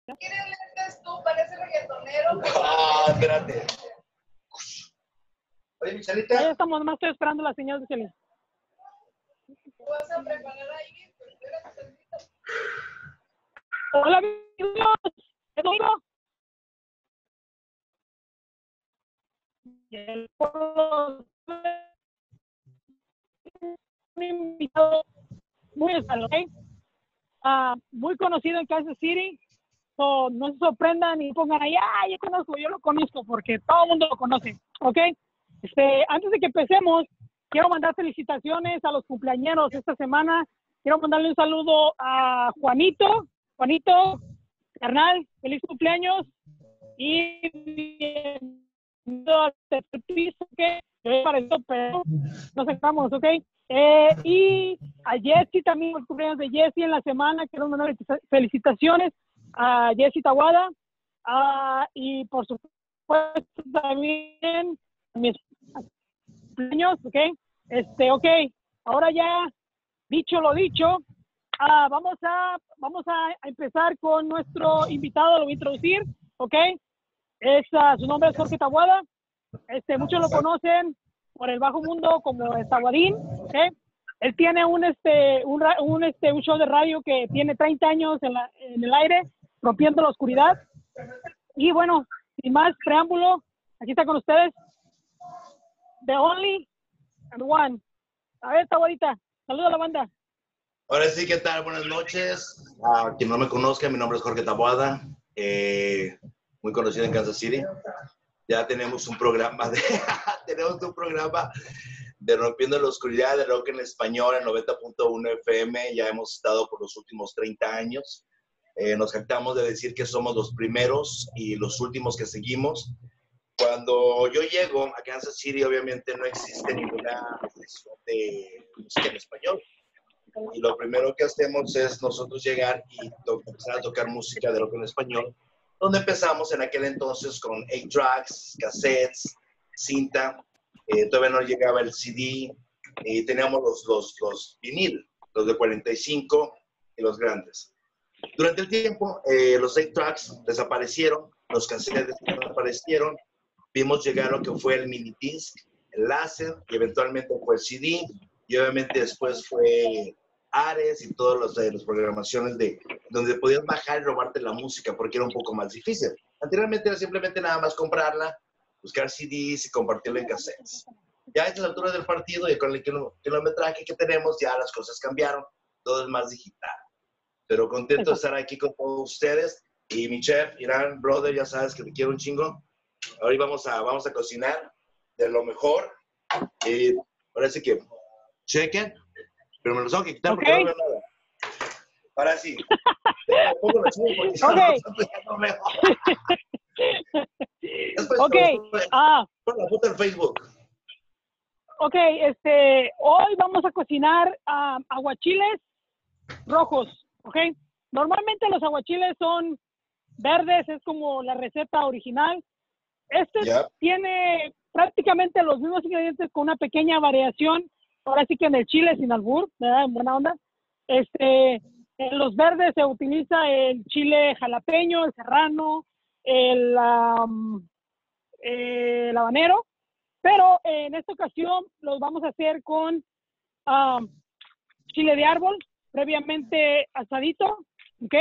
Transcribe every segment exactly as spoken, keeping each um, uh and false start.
¿Quieres lentes tú? Parece reggaetonero. Ah, espérate. Oye, Michelita. Ya estamos, nomás estoy esperando la señal de Celine. ¿Vas a preparar ahí? Pues espérate tantito. Hola, amigos. ¿Es domingo? Y el pueblo, un invitado muy especial, ¿ok? Uh, muy conocido en Kansas City. So, no se sorprendan y pongan ahí, ah, yo conozco, yo lo conozco, porque todo el mundo lo conoce, ¿ok? Este, antes de que empecemos, quiero mandar felicitaciones a los cumpleañeros esta semana. Quiero mandarle un saludo a Juanito. Juanito, carnal, feliz cumpleaños. Y bienvenido al tercer piso, que yo parezco, pero nos sentamos, ¿ok? Eh, y a Jessy también, los cumpleaños de Jessy en la semana. Quiero mandar felicitaciones a Jessy Tawada. Uh, y por supuesto también a mis cumpleaños, ¿ok? Este, ok, ahora ya dicho lo dicho, uh, vamos a vamos a empezar con nuestro invitado. Lo voy a introducir, ¿ok? Es, uh, su nombre es Jorge Tawada. Este, muchos lo conocen por el bajo mundo como el Tawadín, ¿ok? Él tiene un este un, un este un show de radio que tiene treinta años en, la, en el aire, rompiendo la oscuridad. Y bueno, sin más preámbulo, aquí está con ustedes The Only and One. A ver, Tawadita, saluda a la banda. Ahora sí, ¿qué tal? Buenas noches. A quien no me conozca, mi nombre es Jorge Tawada, eh, muy conocido en Kansas City. Ya tenemos un programa de tenemos un programa de Rompiendo la Oscuridad, de rock en español en noventa punto uno F M. Ya hemos estado por los últimos treinta años. Eh, nos jactamos de decir que somos los primeros y los últimos que seguimos. Cuando yo llego a Kansas City, obviamente no existe ninguna sesión de música en español. Y lo primero que hacemos es nosotros llegar y empezar a tocar música de rock en español, donde empezamos en aquel entonces con eight tracks, cassettes, cinta. Eh, todavía no llegaba el C D, y teníamos los, los, los vinil, los de cuarenta y cinco y los grandes. Durante el tiempo, eh, los eight tracks desaparecieron, los cassettes desaparecieron, vimos llegar lo que fue el mini disc, el láser, y eventualmente fue el C D, y obviamente después fue Ares y todas las, eh, las programaciones de donde podías bajar y robarte la música, porque era un poco más difícil. Anteriormente era simplemente nada más comprarla, buscar C Ds y compartirla en cassettes. Ya a esta altura del partido y con el kilometraje que tenemos, ya las cosas cambiaron, todo es más digital. Pero contento de estar aquí con todos ustedes. Y mi chef, Irán, brother, ya sabes que te quiero un chingo. Ahora vamos a, vamos a cocinar de lo mejor. Y parece que chequen, pero me los tengo que quitar porque okay. No veo nada. Ahora sí. Pongo los chicos porque okay. No veo. Después, ok. Ah. Pon la foto en Facebook. Ok, este, hoy vamos a cocinar um, aguachiles rojos, ¿ok? Normalmente los aguachiles son verdes, es como la receta original. Este yep. tiene prácticamente los mismos ingredientes con una pequeña variación, ahora sí que en el chile sin albur, ¿verdad? En buena onda. Este, en los verdes se utiliza el chile jalapeño, el serrano, el, um, el habanero, pero en esta ocasión los vamos a hacer con um, chile de árbol, previamente asadito, ¿ok?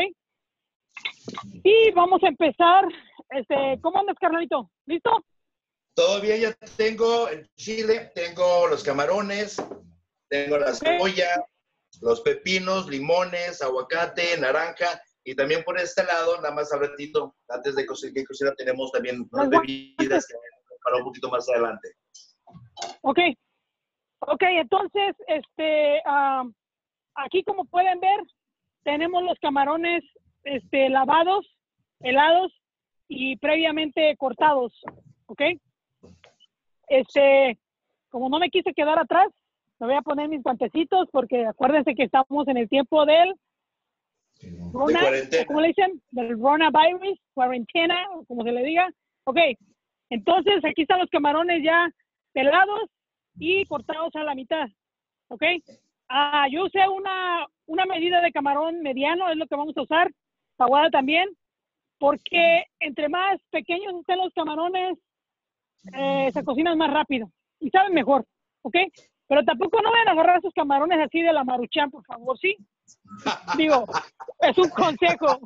Y vamos a empezar, este, ¿cómo andas, carnalito? ¿Listo? Todo bien, ya tengo el chile, tengo los camarones, tengo la okay. cebolla, los pepinos, limones, aguacate, naranja, y también por este lado, nada más al ratito, antes de que cocina, tenemos también unas bebidas para un poquito más adelante. Ok, ok, entonces, este, um, aquí como pueden ver, tenemos los camarones este, lavados, helados y previamente cortados, ¿ok? Este, como no me quise quedar atrás, me voy a poner mis guantecitos porque acuérdense que estamos en el tiempo del Rona, ¿cómo le dicen? Del coronavirus, cuarentena, como se le diga. Ok, entonces aquí están los camarones ya pelados y cortados a la mitad, ¿ok? Ah, yo usé una, una medida de camarón mediano, es lo que vamos a usar. Tawada también. porque entre más pequeños estén los camarones, eh, se cocinan más rápido y saben mejor, ¿ok? Pero tampoco no vayan a agarrar esos camarones así de la Maruchan, por favor, ¿sí? Digo, es un consejo.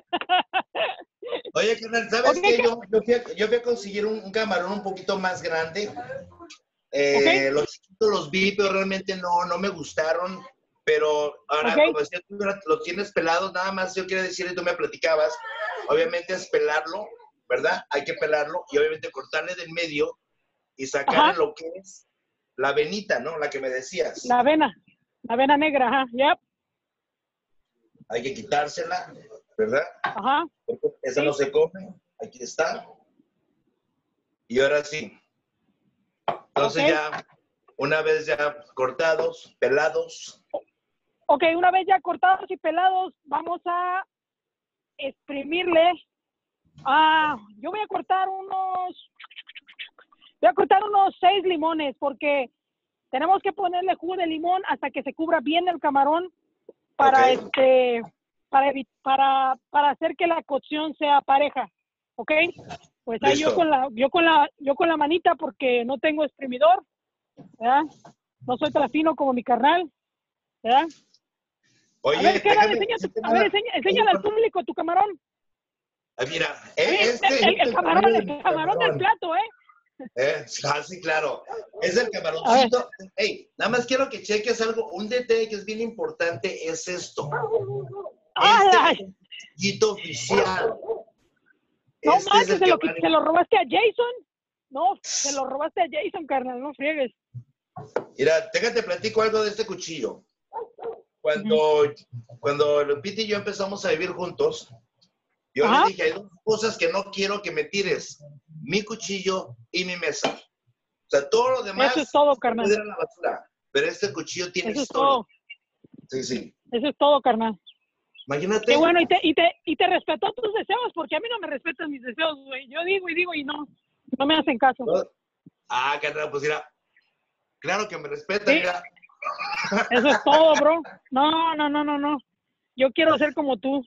Oye, carnal, ¿sabes Okay, qué? ¿qué? Yo, yo, fui a, yo fui a conseguir un, un camarón un poquito más grande. Eh, Okay. Los chiquitos los vi, pero realmente no, no me gustaron. Pero ahora, Okay. como decía, tú los tienes pelados, nada más yo quiero decir, y tú me platicabas, obviamente es pelarlo, ¿verdad? Hay que pelarlo y obviamente cortarle del medio y sacarle Ajá. lo que es la venita, ¿no? La que me decías. La avena, la avena negra, ajá, yep. Hay que quitársela, ¿verdad? Ajá. Porque esa Sí. no se come. Aquí está. Y ahora sí. Entonces Okay. ya, una vez ya cortados, pelados. Ok, una vez ya cortados y pelados, vamos a exprimirle. Ah, yo voy a cortar unos, voy a cortar unos seis limones porque tenemos que ponerle jugo de limón hasta que se cubra bien el camarón para Okay. este, para, evi- para, para hacer que la cocción sea pareja, ¿ok? Pues ahí yo Listo. con la, yo con la, yo con la manita porque no tengo exprimidor, ¿verdad? No soy tan fino como mi carnal, ¿verdad? Oye, A ver, carnal, déjame enseña tu- decirte a ver, nada. enseña, Oye, enséñale al público tu camarón. ah, mira, A eh, mí, este el, es el el camarón, tamaño de el mi camarón del camarón. plato, ¿eh? Eh, ah, sí, claro. Es el A ver. camaroncito. Hey, nada más quiero que cheques algo. Un detalle que es bien importante es esto. Este ¡Ay! es el cuchillito oficial. No Este es manches, el se que lo, qui- vale. se lo robaste a Jason. No, se lo robaste a Jason, carnal, no friegues. Mira, déjate platico algo de este cuchillo. Cuando, cuando Lupita y yo empezamos a vivir juntos, yo le Ajá. dije, hay dos cosas que no quiero que me tires. Mi cuchillo y mi mesa. O sea, todo lo demás Eso es todo, se carnal. puede ir a la basura. Pero este cuchillo tiene Eso es historia. todo. Sí, sí. Eso es todo, carnal. Imagínate. Qué bueno, y te, y te, y te respetó tus deseos, porque a mí no me respetan mis deseos, güey. Yo digo y digo y no, no me hacen caso. ¿No? Ah, carnal, pues mira. Claro que me respeta, Sí, mira. eso es todo, bro. No, no, no, no, no. Yo quiero ser como tú.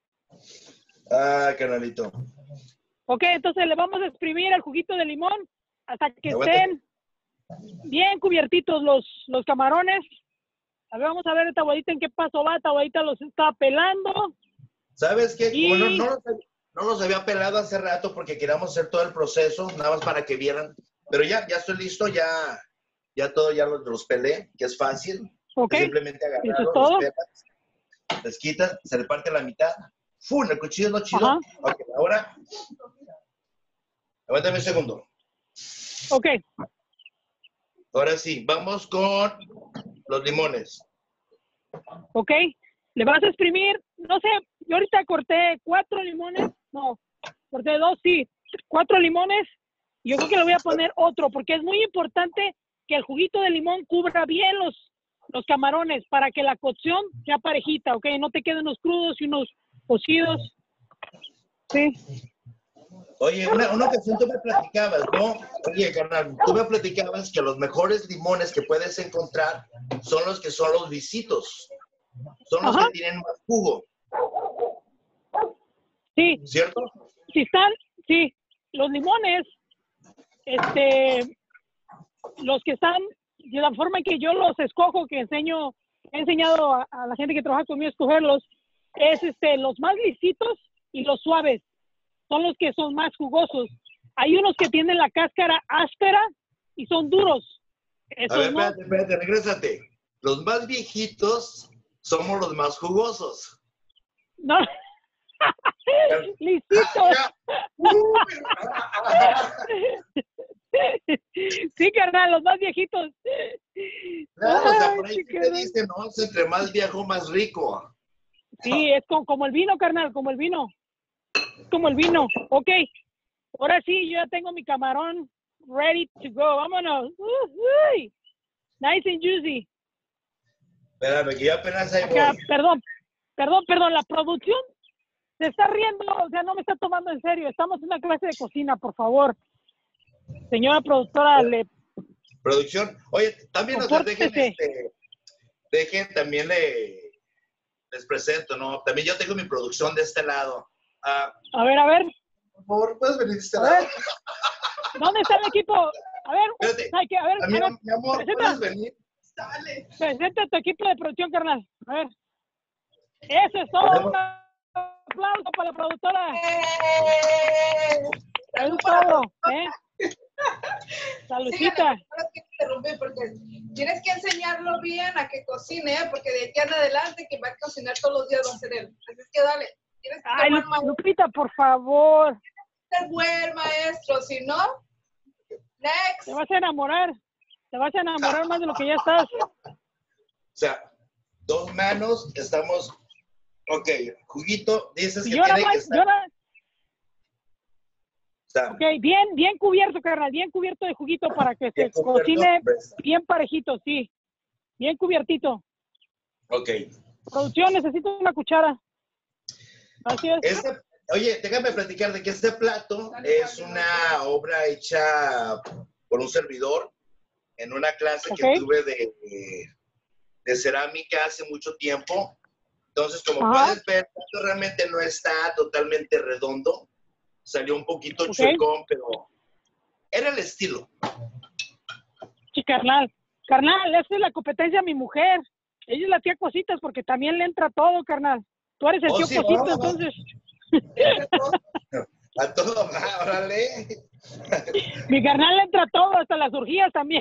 Ah, carnalito. Ok, entonces le vamos a exprimir el juguito de limón hasta que Aguántate. estén bien cubiertitos los, los camarones. A ver, vamos a ver, Tabuadita, en qué paso va. Tabuadita los está pelando. ¿Sabes qué? Como no, Y, no, los, no los había pelado hace rato porque queríamos hacer todo el proceso, nada más para que vieran. Pero ya, ya estoy listo, ya, ya todo, ya los, los pelé, que es fácil. ok, Es simplemente eso es agarrarlos, todo. los pelas, les quitas, se le parte la mitad. ¡Fum! El cuchillo no chido. Ajá. Ok, ahora, aguántame un segundo. Ok, Ahora sí, vamos con los limones. ok. Le vas a exprimir, no sé, yo ahorita corté cuatro limones. No, corté dos, sí. Cuatro limones. Y yo creo que le voy a poner otro, porque es muy importante que el juguito de limón cubra bien los, los camarones para que la cocción sea parejita, ¿ok? No te queden unos crudos y unos cocidos. Sí. Oye, una, una ocasión tú me platicabas, ¿no? Oye, carnal, tú me platicabas que los mejores limones que puedes encontrar son los que son los visitos. Son los Ajá. que tienen más jugo, Sí, ¿cierto? si están, sí, los limones, este, los que están, de la forma en que yo los escojo, que enseño, he enseñado a, a la gente que trabaja conmigo a escogerlos, es este, los más lisitos y los suaves, son los que son más jugosos. Hay unos que tienen la cáscara áspera y son duros. A ver, Esos no. espérate, espérate, regrésate. Los más viejitos somos los más jugosos. No. Lisitos. Sí, carnal, los más viejitos. Claro, o sea, Ay, por ahí sí, sí te carnal. dicen, ¿no? Entre más viejo, más rico. Sí, es como, como el vino, carnal, como el vino. Es como el vino. Ok, ahora sí, yo ya tengo mi camarón ready to go. Vámonos. Uh, uy. Nice and juicy. Espérame, que yo apenas ahí Acá, voy. perdón, perdón, perdón, la producción se está riendo, o sea, no me está tomando en serio. Estamos en una clase de cocina, por favor. Señora productora, le Producción. Oye, también, o sea, dejen, compórtese. este, dejen, también le, les presento, ¿no? También yo tengo mi producción de este lado. Ah, A ver, a ver. por favor, ¿puedes venir a este A lado? ver. ¿Dónde está el equipo? A ver, Espérate. hay que, a ver, a Mi, ver, mi amor, presenta, ¿puedes venir? Dale. presenta tu equipo de producción, carnal. A ver. Eso es todo. Podemos- Un aplauso para la productora. ¡Eh! Eso Salud es para todo, todos. ¿eh? Síganle, Saludcita. ahora que interrumpí porque tienes que enseñarlo bien a que cocine, ¿eh? Porque de aquí en adelante quien va a cocinar todos los días va a ser él. Así es que dale, tienes que Ay, ser Lu- buen maestro, Lupita, por favor. ser buen maestro, si no, next. Te vas a enamorar. Te vas a enamorar más de lo que ya estás. O sea, dos manos, estamos... Ok, juguito, dices Y que yo nada tiene que más, estar... yo nada- o sea, ok, bien, bien cubierto, carnal, bien cubierto de juguito para que bien se cubierto, cocine pues. bien parejito, sí. Bien cubiertito. Ok. Producción, necesito una cuchara. Gracias. Este, oye, déjame platicar de que este plato es una obra hecha por un servidor en una clase Ok. que tuve de, de cerámica hace mucho tiempo. Entonces, como Ajá. puedes ver, esto realmente no está totalmente redondo. Salió un poquito Ok. chuecón, pero era el estilo. Sí, carnal. Carnal, esa es la competencia de mi mujer. Ella es la tía Cositas porque también le entra todo, carnal. Tú eres el Oh, tío sí, Cosito, no, no. entonces. A todo, va, órale. Mi carnal le entra todo, hasta las orgías también.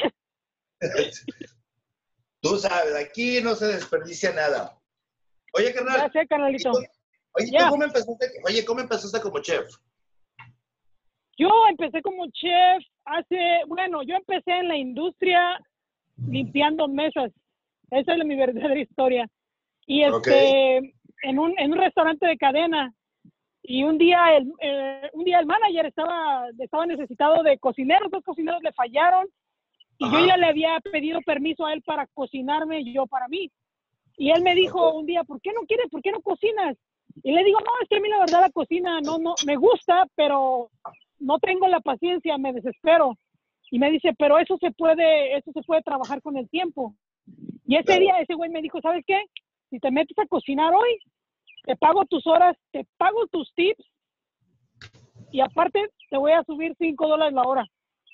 Tú sabes, aquí no se desperdicia nada. Oye, carnal. Ya sé, carnalito. ¿y tú- Oye, ¿tú Ya. cómo empezaste? Oye, ¿cómo empezaste como chef? Yo empecé como chef hace, bueno, yo empecé en la industria limpiando mesas. Esa es mi verdadera historia. Y Ok. este, en un, en un restaurante de cadena. Y un día el, eh, un día el manager estaba, estaba necesitado de cocineros, dos cocineros le fallaron. Y yo Ajá. ya le había pedido permiso a él para cocinarme y yo para mí. Y él me dijo Ok. un día, ¿por qué no quieres? ¿Por qué no cocinas? Y le digo, no, es que a mí la verdad la cocina no, no, me gusta, pero no tengo la paciencia, me desespero. Y me dice, pero eso se puede, eso se puede trabajar con el tiempo. Y ese Claro. día ese güey me dijo, ¿sabes qué? Si te metes a cocinar hoy, te pago tus horas, te pago tus tips y aparte te voy a subir cinco dólares la hora.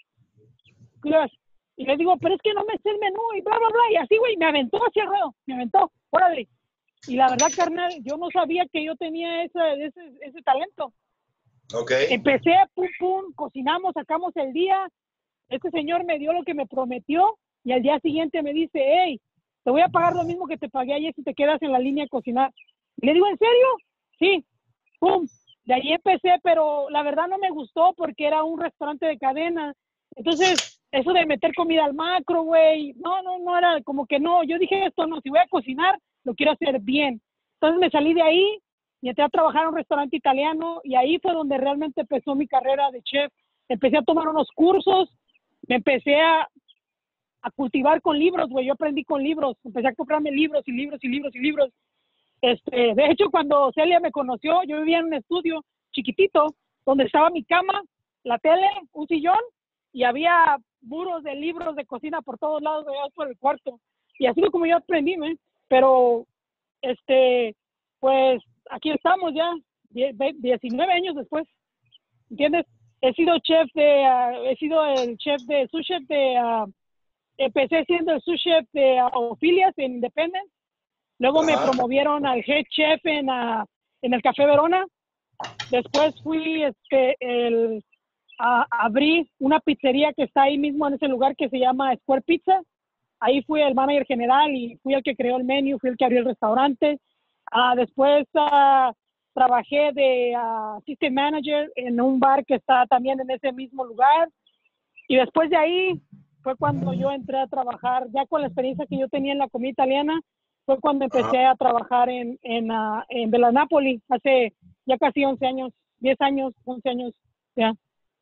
Y le digo, pero es que no me sé el menú y bla, bla, bla. Y así, güey, me aventó hacia el ruedo, me aventó, órale. Y la verdad, carnal, yo no sabía que yo tenía ese, ese, ese talento. Ok. Empecé, pum, pum, cocinamos, sacamos el día. Este señor me dio lo que me prometió y al día siguiente me dice, hey, te voy a pagar lo mismo que te pagué ayer si te quedas en la línea a cocinar. Y le digo, ¿en serio? Sí, pum. De ahí empecé, pero la verdad no me gustó porque era un restaurante de cadena. Entonces, eso de meter comida al macro, güey, no, no, no era como que no. Yo dije esto, no, si voy a cocinar, lo quiero hacer bien. Entonces me salí de ahí y entré a trabajar en un restaurante italiano y ahí fue donde realmente empezó mi carrera de chef. Empecé a tomar unos cursos, me empecé a, a cultivar con libros, güey. Yo aprendí con libros, empecé a comprarme libros y libros y libros y libros. Este, de hecho, cuando Celia me conoció, yo vivía en un estudio chiquitito donde estaba mi cama, la tele, un sillón y había muros de libros de cocina por todos lados, allá por el cuarto. Y así fue como yo aprendí, ¿eh? Pero, este, pues aquí estamos ya, diecinueve años después, ¿entiendes? He sido chef de, uh, he sido el chef de sous chef de, uh, empecé siendo el sous chef de uh, Ophilias en Independence. Luego me Ajá. promovieron al head chef en, uh, en el Café Verona. Después fui, este, el, a, abrí una pizzería que está ahí mismo en ese lugar que se llama Square Pizza. Ahí fui el manager general y fui el que creó el menú, fui el que abrió el restaurante. Uh, después uh, trabajé de uh, assistant manager en un bar que está también en ese mismo lugar. Y después de ahí fue cuando yo entré a trabajar, ya con la experiencia que yo tenía en la comida italiana, fue cuando empecé Ajá. a trabajar en, en, uh, en Bella Napoli, hace ya casi once años, diez años, once años, ya.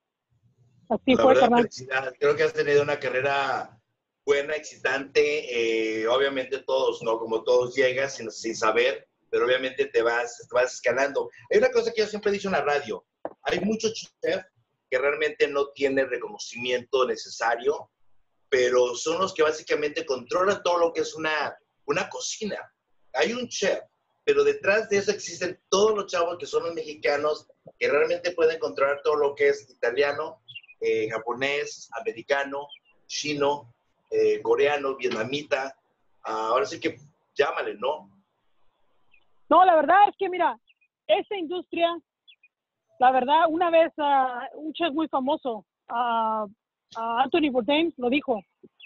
Así La fue, verdad, carnal. felicidades. Creo que has tenido una carrera buena, excitante. Eh, obviamente todos, ¿no? Como todos llegas sin, sin saber, pero obviamente te vas, te vas escalando. Hay una cosa que yo siempre he dicho en la radio. Hay muchos chefs que realmente no tienen el reconocimiento necesario, pero son los que básicamente controlan todo lo que es una, una cocina. Hay un chef pero detrás de eso existen todos los chavos que son los mexicanos, que realmente pueden controlar todo lo que es italiano, eh, japonés, americano, chino, eh, coreano, vietnamita. Ah, ahora sí que llámale, ¿no? No, la verdad es que, mira, esta industria, la verdad, una vez uh, un chef muy famoso, uh, uh, Anthony Bourdain, lo dijo,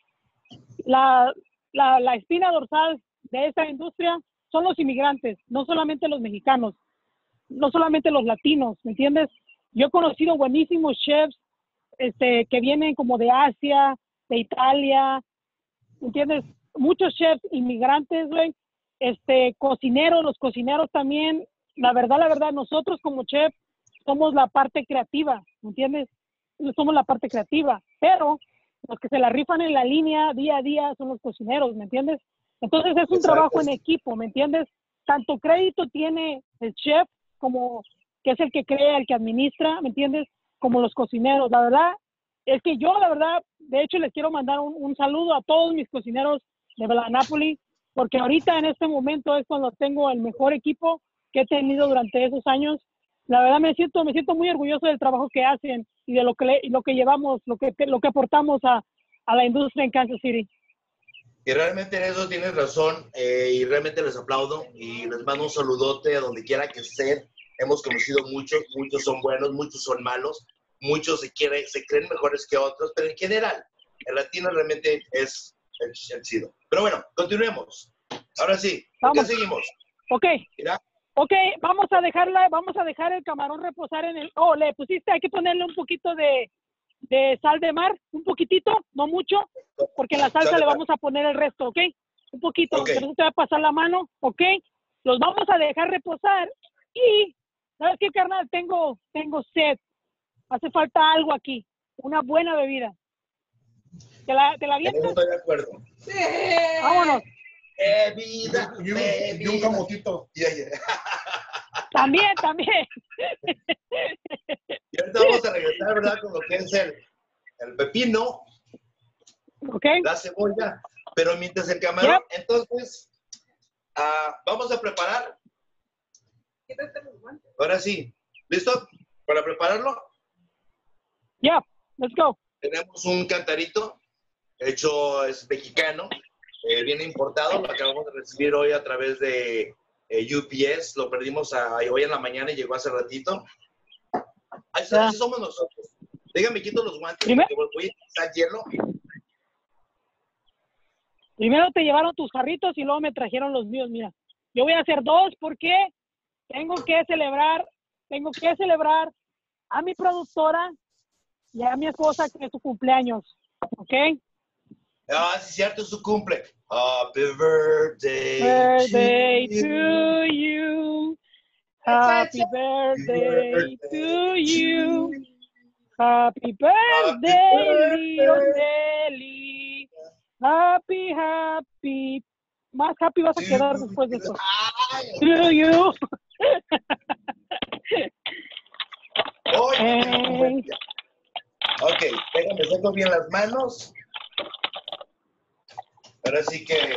la, la, la espina dorsal de esta industria son los inmigrantes, no solamente los mexicanos, no solamente los latinos, ¿me entiendes? Yo he conocido buenísimos chefs este, que vienen como de Asia, de Italia, ¿me entiendes? Muchos chefs inmigrantes, güey, este, cocineros, los cocineros también. La verdad, la verdad, nosotros como chef somos la parte creativa, ¿me entiendes? Somos la parte creativa, pero los que se la rifan en la línea día a día son los cocineros, ¿me entiendes? Entonces es un Exacto. trabajo en equipo, ¿me entiendes? Tanto crédito tiene el chef como que es el que crea, el que administra, ¿me entiendes? Como los cocineros. La verdad es que yo, la verdad, de hecho les quiero mandar un, un saludo a todos mis cocineros de Napoli, porque ahorita en este momento es cuando tengo el mejor equipo que he tenido durante esos años. La verdad me siento, me siento muy orgulloso del trabajo que hacen y de lo que, le, lo que llevamos, lo que, lo que aportamos a, a la industria en Kansas City. Y realmente en eso tienes razón, eh, y realmente les aplaudo y les mando un saludote a donde quiera que estén. Hemos conocido muchos, muchos son buenos, muchos son malos, muchos se, quieren, se creen mejores que otros, pero en general, el latino realmente es el, el chido. Pero bueno, continuemos. Ahora sí, ¿por qué seguimos? Ok. Mira. Ok, vamos a dejarla, vamos a dejar el camarón reposar en el... Oh, le pusiste, hay que ponerle un poquito de, de sal de mar, un poquitito, no mucho, porque en la salsa le vamos a poner el resto, ¿ok? Un poquito, okay. Pero no te va a pasar la mano, ¿ok? Los vamos a dejar reposar y, ¿sabes qué, carnal? Tengo, tengo sed, hace falta algo aquí, una buena bebida. ¿Te la, te la avientas? Estoy de acuerdo. Sí. Vámonos. Bebida, y, un, y un camotito. Yeah, yeah. También, también. Y ahorita vamos a regresar, ¿verdad? Con lo que es el, el pepino, okay. La cebolla, pero mientras el camarón, yep. entonces, uh, vamos a preparar. Ahora sí, ¿listo? ¿Para prepararlo? Yeah, let's go. Tenemos un cantarito, hecho, es mexicano, eh, viene importado, lo acabamos de recibir hoy a través de eh, U P S, lo perdimos a, hoy en la mañana y llegó hace ratito. Así, yeah. así somos nosotros. Déjame quito los guantes Primer... porque voy a echar hielo. Primero te llevaron tus jarritos y luego me trajeron los míos, mira. Yo voy a hacer dos porque tengo que celebrar, tengo que celebrar a mi productora y a mi esposa que es su cumpleaños, ¿ok? Ah, sí, cierto, es su cumple. Happy birthday, birthday to, to you. Happy birthday to you. Happy birthday, little Nelly. Happy, happy. Más happy vas a quedar después de eso. To you. Oh, hey. Ok, déjame saco bien las manos. Ahora sí que...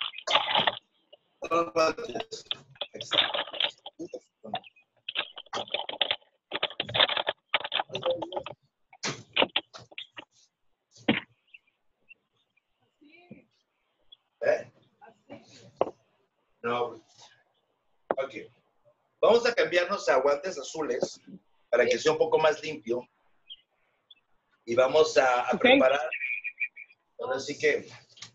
¿Eh? No. Ok. Vamos a cambiarnos a guantes azules para que sea un poco más limpio. Y vamos a, a okay. preparar. Ahora sí que...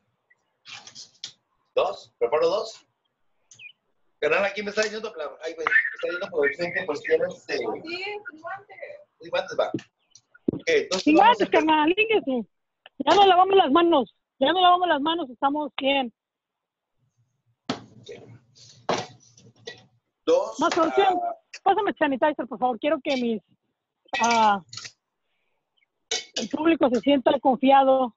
¿Dos? ¿Preparo dos? Canal, aquí me está diciendo... Ay, güey, me está diciendo producción que cuestiones de... Sí, sin guantes. Sin guantes, va. Ok, entonces sin vamos guantes, a... carnal, líguese. Ya nos lavamos las manos. Ya nos lavamos las manos, estamos bien. Okay. Dos. Más producción. Uh... Pásame sanitizer, por favor. Quiero que mis... Uh, el público se sienta confiado.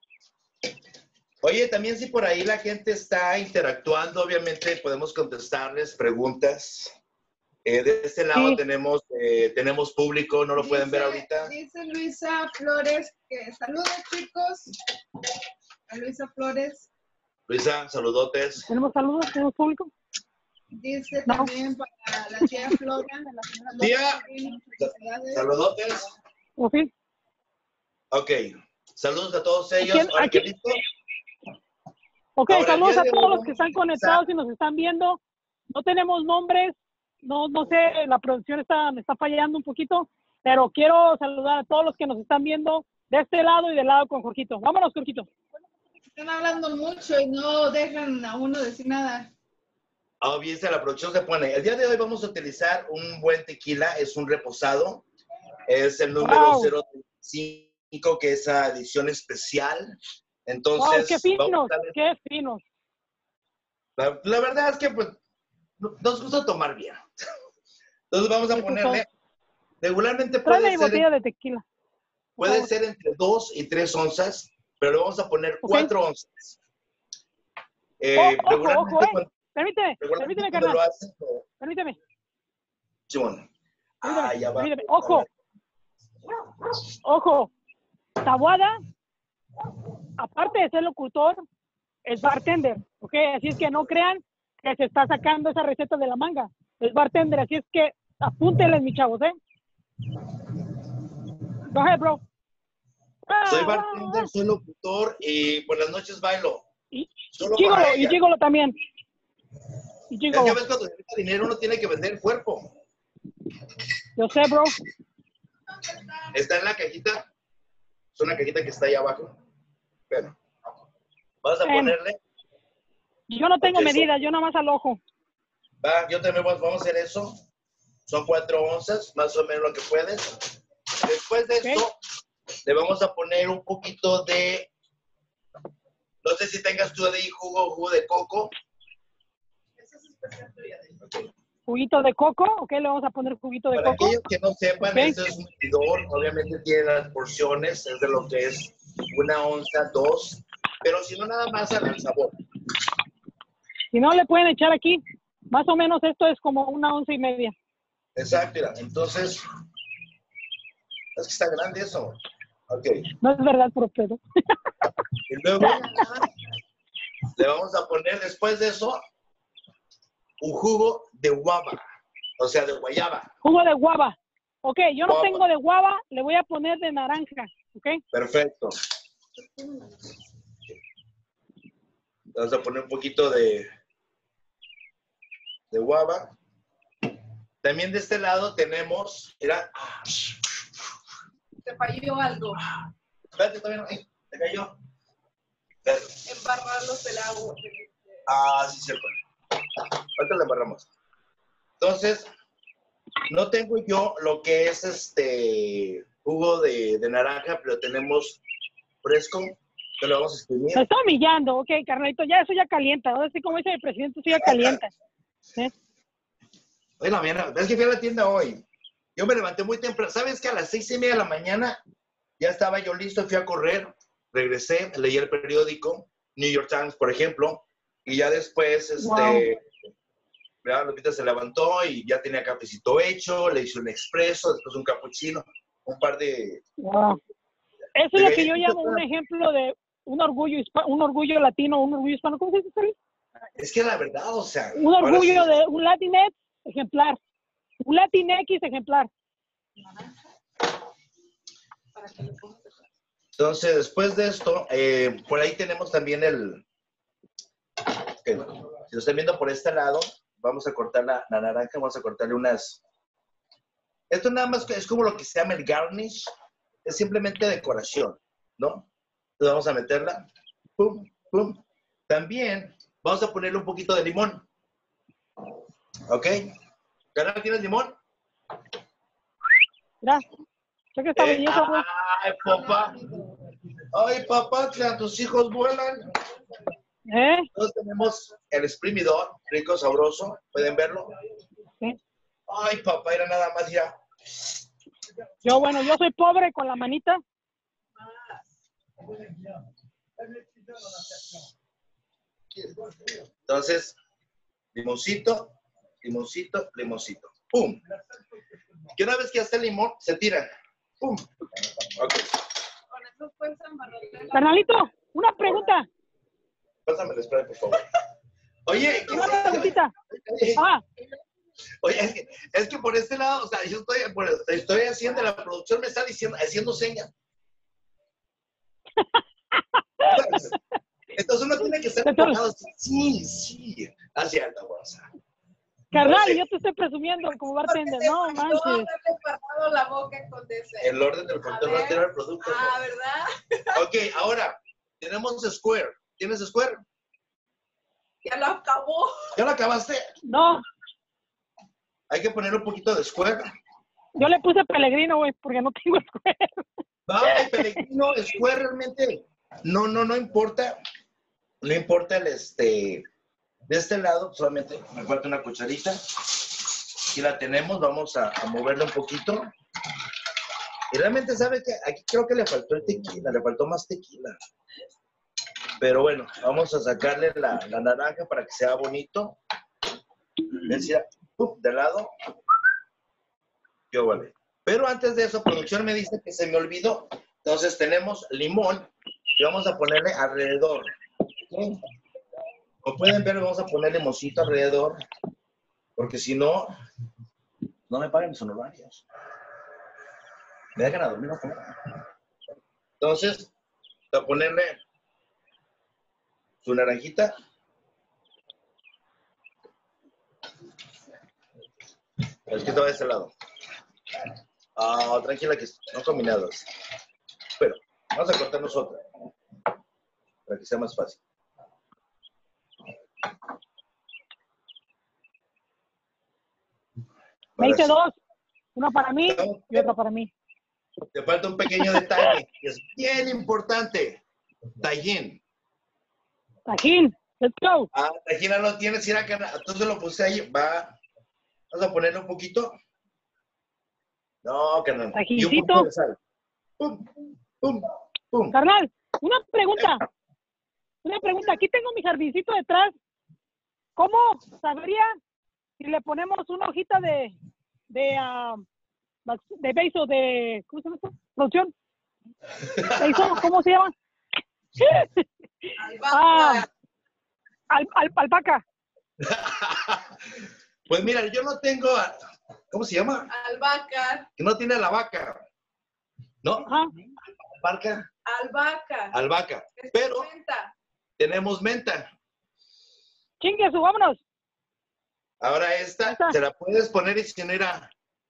Oye, también si por ahí la gente está interactuando, obviamente podemos contestarles preguntas. Eh, de este lado sí. tenemos, eh, tenemos público, no lo dice, pueden ver ahorita. Dice Luisa Flores que saludos, chicos. A Luisa Flores. Luisa, saludotes. ¿Tenemos saludos? ¿Tenemos público? Dice No. también para la tía Flora, la señora Tía, Felicidades. saludotes. ¿O sí? Ok, saludos a todos ellos. quién- Ahora a que quién- listo. Ok, Ahora, el saludos día a de hoy todos los vamos que a están empezar. conectados y nos están viendo. No tenemos nombres, no, no sé, la producción está, me está fallando un poquito, pero quiero saludar a todos los que nos están viendo de este lado y del lado con Jorgito. Vámonos, Jorgito. Están hablando mucho y no dejan a uno decir nada. Ah, bien, la producción se pone. El día de hoy vamos a utilizar un buen tequila, es un reposado. Es el número Wow. cero cinco, que es la edición especial. Wow, Entonces, qué finos, vamos a darle- qué finos. la, la verdad es que pues, no- nos gusta tomar bien. Entonces vamos a Eso es ponerle, regularmente Tráeme puede mi ser, botella de tequila. por puede favor. ser entre dos y tres onzas, pero le vamos a poner Ok. cuatro onzas. Eh, Oh, ojo, regularmente ojo, eh. cuando, Permíteme, regularmente permíteme, cuando carnal. lo hacen, eh, Permíteme, Simón. permíteme, Ah, ya va. permíteme. Ojo, ojo. Tabuada, aparte de ser locutor, es bartender, ¿ok? Así es que no crean que se está sacando esa receta de la manga. Es bartender, así es que apúntenles, mis chavos, ¿eh? Go ahead, bro. Soy Ah, bartender, ah, soy locutor y por las noches bailo. Y, Solo y para gigolo, y ella. gigolo también. Y Es que gigolo. ves, cuando se necesita dinero uno tiene que vender el cuerpo. Yo sé, bro. Está en la cajita. Es una cajita que está ahí abajo. Pero vas a Em. ponerle. Yo no tengo Ok, medidas, yo nada más al ojo. Va, yo también voy- vamos a hacer eso. Son cuatro onzas, más o menos lo que puedes. Después de Ok. esto, le vamos a poner un poquito de. No sé si tengas tú de jugo, jugo de coco. Ok. Juguito de coco, ok, le vamos a poner juguito de Para coco. aquellos que no sepan, Ok. esto es un bidón, obviamente tiene las porciones, es de lo que es una onza, dos, pero si no nada más al sabor. Si no, le pueden echar aquí. Más o menos esto es como una once y media. Exacto, mira, entonces, es que está grande eso. Ok, No es verdad, puro pedo. y luego le vamos a poner después de eso un jugo de guava, o sea, de guayaba. Jugo de guava. Ok, yo no Guava. tengo de guava, le voy a poner de naranja. Ok. Perfecto. Vamos a poner un poquito de, de guava. También de este lado tenemos, mira, ah, Te falló algo. espérate, todavía no, ay, te cayó. Espérate. Embarrarlos del agua. Ah, sí, cierto. Ahorita le embarramos. Entonces, no tengo yo lo que es este jugo de, de naranja, pero tenemos fresco, que lo vamos a exprimir. Me está humillando, ok, carnalito, ya eso ya calienta. Ahora sí, como dice el presidente, eso ya calienta. ¿Eh? Oye, la mañana, es que fui a la tienda hoy. Yo me levanté muy temprano. ¿Sabes que a las seis y media de la mañana ya estaba yo listo? Fui a correr, regresé, leí el periódico, New York Times, por ejemplo, y ya después, este, Wow. ¿verdad? Lupita se levantó y ya tenía cafecito hecho, le hice un expreso, después un cappuccino, un par de... Wow. Eso de es lo que yo galletitas, llamo un ¿verdad? ejemplo de un orgullo hispa- un orgullo latino, un orgullo hispano. ¿Cómo se dice, Felipe? Es que la verdad, o sea... Un ahora orgullo sí, de un Latinx ejemplar. Un Latinx ejemplar. entonces, después de esto, eh, por ahí tenemos también el... ok, si lo están viendo por este lado, vamos a cortar la, la naranja, vamos a cortarle unas... Esto nada más es como lo que se llama el garnish, es simplemente decoración, ¿no? Entonces vamos a meterla, pum, pum. También vamos a ponerle un poquito de limón, ¿ok? ¿Canal, tienes limón? Mira, checa esta Eh, belleza, bro. ay, papá. Ay, papá, que a tus hijos vuelan. ¿Eh? Entonces tenemos el exprimidor, rico, sabroso. ¿Pueden verlo? ¿Sí? Ay, papá, era nada más ya. Yo, bueno, yo soy pobre con la manita. Entonces, limoncito, limoncito, limoncito. ¡Pum! Que una vez que ya está el limón, se tira. ¡Pum! Ok. Con eso puedes embarrar. Carnalito, una pregunta. Pásame el spray, por favor. Oye, Una preguntita. Ah, oye, es que, es que por este lado, o sea, yo estoy, por, estoy haciendo, la producción me está diciendo, haciendo señas. Entonces uno tiene que ser enfocado. Sí, sí. Así anda, bolsa. carnal, Entonces, yo te estoy presumiendo como bartender. Porque No te faltó manches. haberle parado la boca con ese. el orden del control A no ver. tiene el producto. Ah, ¿no? ¿verdad? Ok, ahora, tenemos Square. ¿Tienes Square? Ya lo acabó. ¿Ya lo acabaste? No, Hay que poner un poquito de Square. yo le puse Pellegrino, güey, porque no tengo escuela. Va, el Pellegrino, Square realmente, no, no, no importa. No importa el este, de este lado, solamente me falta una cucharita. Aquí la tenemos, vamos a, a moverla un poquito. Y realmente, ¿sabe qué? Aquí creo que le faltó el tequila, le faltó más tequila. Pero bueno, vamos a sacarle la, la naranja para que sea bonito. Decía, uh, de lado. Yo vale. Pero antes de eso, producción me dice que se me olvidó. Entonces tenemos limón y vamos a ponerle alrededor. ¿Okay? Como pueden ver, vamos a poner limoncito alrededor. Porque si no, no me pagan mis honorarios. Me dejan a dormir afuera. Entonces, voy a ponerle su naranjita. Es que estaba de este lado. Ah, tranquila que no combinadas. Pero vamos a cortarnos otra. Para que sea más fácil. Me hice Ahora sí. dos. Una para mí y otra para mí. Te falta un pequeño detalle que es bien importante. Tajín. Tajín, let's go. Ah, tajín no lo tienes, ir acá. Entonces lo puse ahí. Va. Vamos a ponerle un poquito. No, carnal. Y un Tajincito. poquito de sal. Pum, pum, pum. Carnal, una pregunta. Una pregunta. Aquí tengo mi jardincito detrás. ¿Cómo sabría si le ponemos una hojita de de uh, de beso de ¿cómo se llama esto? Producción. ¿Beso? ¿Cómo se llama? Ah, al, al, alpaca. Pues mira, yo no tengo, ¿cómo se llama? Albahaca. Que no tiene la vaca, ¿no? Ajá. Albahaca. Albahaca. Albahaca. Es Pero menta. tenemos menta. Chingue su, vámonos. Ahora esta, Esta. se la puedes poner y si no era.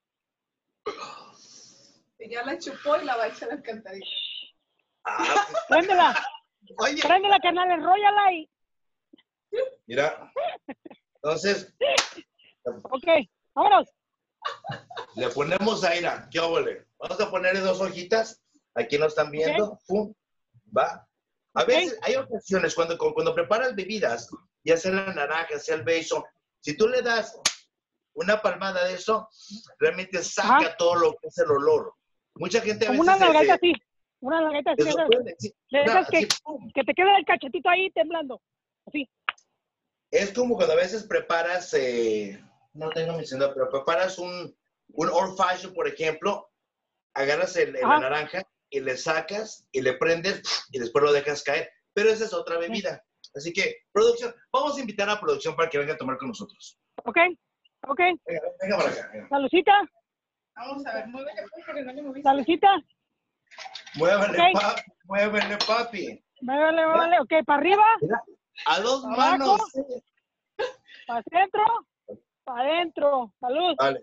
Y ya la chupó y la va a echar al cantarito. Ah, Préndela. oye, Préndela, carnal, enróllala y. mira. Entonces, Ok, vámonos. le ponemos a Ira. ¿Qué óvole? Vamos a ponerle dos hojitas. Aquí nos están viendo. Pum, va. A Ok. veces hay ocasiones cuando, cuando preparas bebidas, ya sea la naranja, sea el beso, si tú le das una palmada de eso, realmente saca Ajá. todo lo que es el olor. Mucha gente a Como veces una se- nalgadita se- así. Una nalgadita se así. sorprende. Sí, Le una- dejas que, así, pum. que te quede el cachetito ahí temblando. Así. Es como cuando a veces preparas, eh, no tengo mi senda, pero preparas un, un old fashion, por ejemplo, agarras el, el- la Ajá. naranja y le sacas y le prendes y después lo dejas caer. Pero esa es otra bebida. Así que, producción, vamos a invitar a producción para que venga a tomar con nosotros. Ok, ok. Venga, venga para acá. venga. Salucita, Vamos a ver, muévele pues porque no le moviste. salucita. Muévele, Ok. papi, muévele, papi. Muévele, muévele. Ok, para arriba, Mira, a dos Abajo. manos. para adentro, para adentro. Salud. Vale.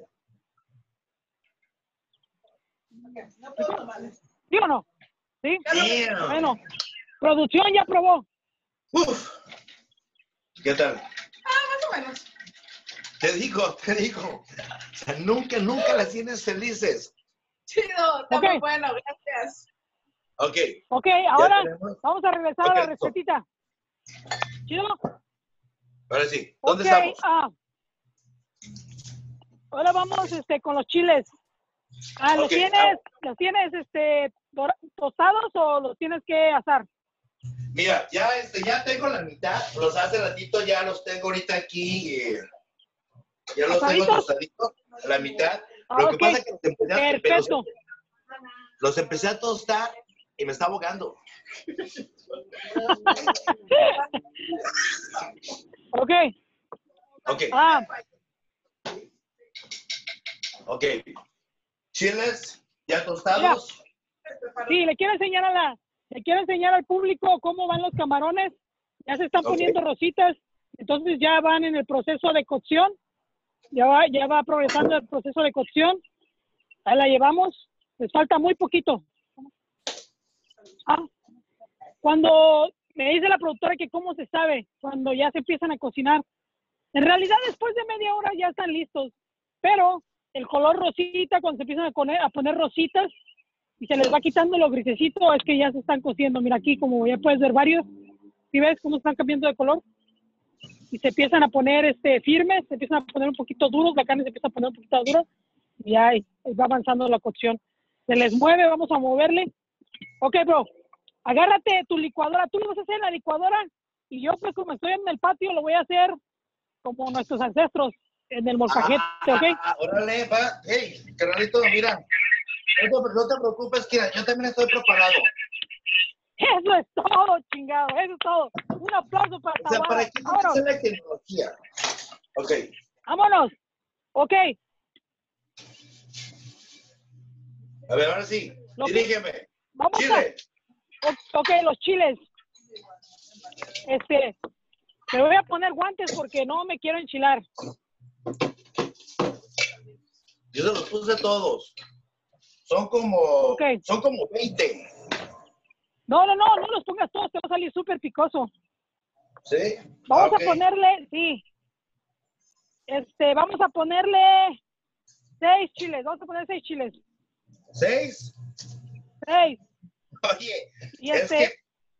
No puedo tomarle. ¿Sí o no? ¿Sí? Damn. Bueno, producción ya probó. Uf. ¿Qué tal? Más o menos. Te digo, te digo. O sea, nunca, nunca las tienes felices. Chido, está Ok. muy bueno, gracias. Ok. Ok, ahora tenemos. vamos a regresar a Ok, la listo. recetita. ¿Chido? Ahora sí. ¿Dónde Ok, estamos? ah. Ahora vamos este, con los chiles. Ah, ¿los Ok, tienes, los tienes este, dora- tostados o los tienes que asar? Mira, ya, este, ya tengo la mitad. Los hace ratito, ya los tengo ahorita aquí. eh, ya los tengo ¿Asaditos? tostaditos. A la mitad. Ah, Lo que ok. pasa es que los empecé, a, los, Perfecto. los empecé a tostar y me está ahogando. Ok. Ok, Ah, ok. Chiles ya tostados. sí, le quiero enseñar a la, le quiero enseñar al público cómo van los camarones. Ya se están Ok. poniendo rositas, entonces ya van en el proceso de cocción. Ya va, ya va progresando el proceso de cocción. Ahí la llevamos. Les falta muy poquito. Ah, cuando me dice la productora que cómo se sabe cuando ya se empiezan a cocinar. En realidad después de media hora ya están listos, pero el color rosita, cuando se empiezan a poner, a poner rositas y se les va quitando lo grisecito, es que ya se están cociendo. Mira aquí, como ya puedes ver varios, ¿sí ves cómo están cambiando de color? Y se empiezan a poner este, firmes, se empiezan a poner un poquito duros, la carne se empieza a poner un poquito dura y ahí va avanzando la cocción. Se les mueve, vamos a moverle. Ok, bro, agárrate tu licuadora, tú lo vas a hacer en la licuadora y yo pues como estoy en el patio lo voy a hacer como nuestros ancestros en el molcajete, ¿ok? Ah, órale, va. Hey, carnalito, mira. No te, no te preocupes, Kira, yo también estoy preparado. Eso es todo, chingado, eso es todo. Un aplauso para O sea, ¿para Tahuada. qué Vámonos, se la tecnología? Ok. vámonos. Ok, A ver, ahora sí. Lo que- Dirígeme. vamos Chile. a... o- Ok, los chiles. Este, me voy a poner guantes porque no me quiero enchilar. Yo se los puse todos. Son como, Ok. son como veinte. No, no, no, no los pongas todos, te va a salir súper picoso. ¿Sí? Vamos Ah, ok. a ponerle, sí. Este, vamos a ponerle seis chiles, vamos a poner seis chiles. ¿Seis? Seis. Oye, Y es este, que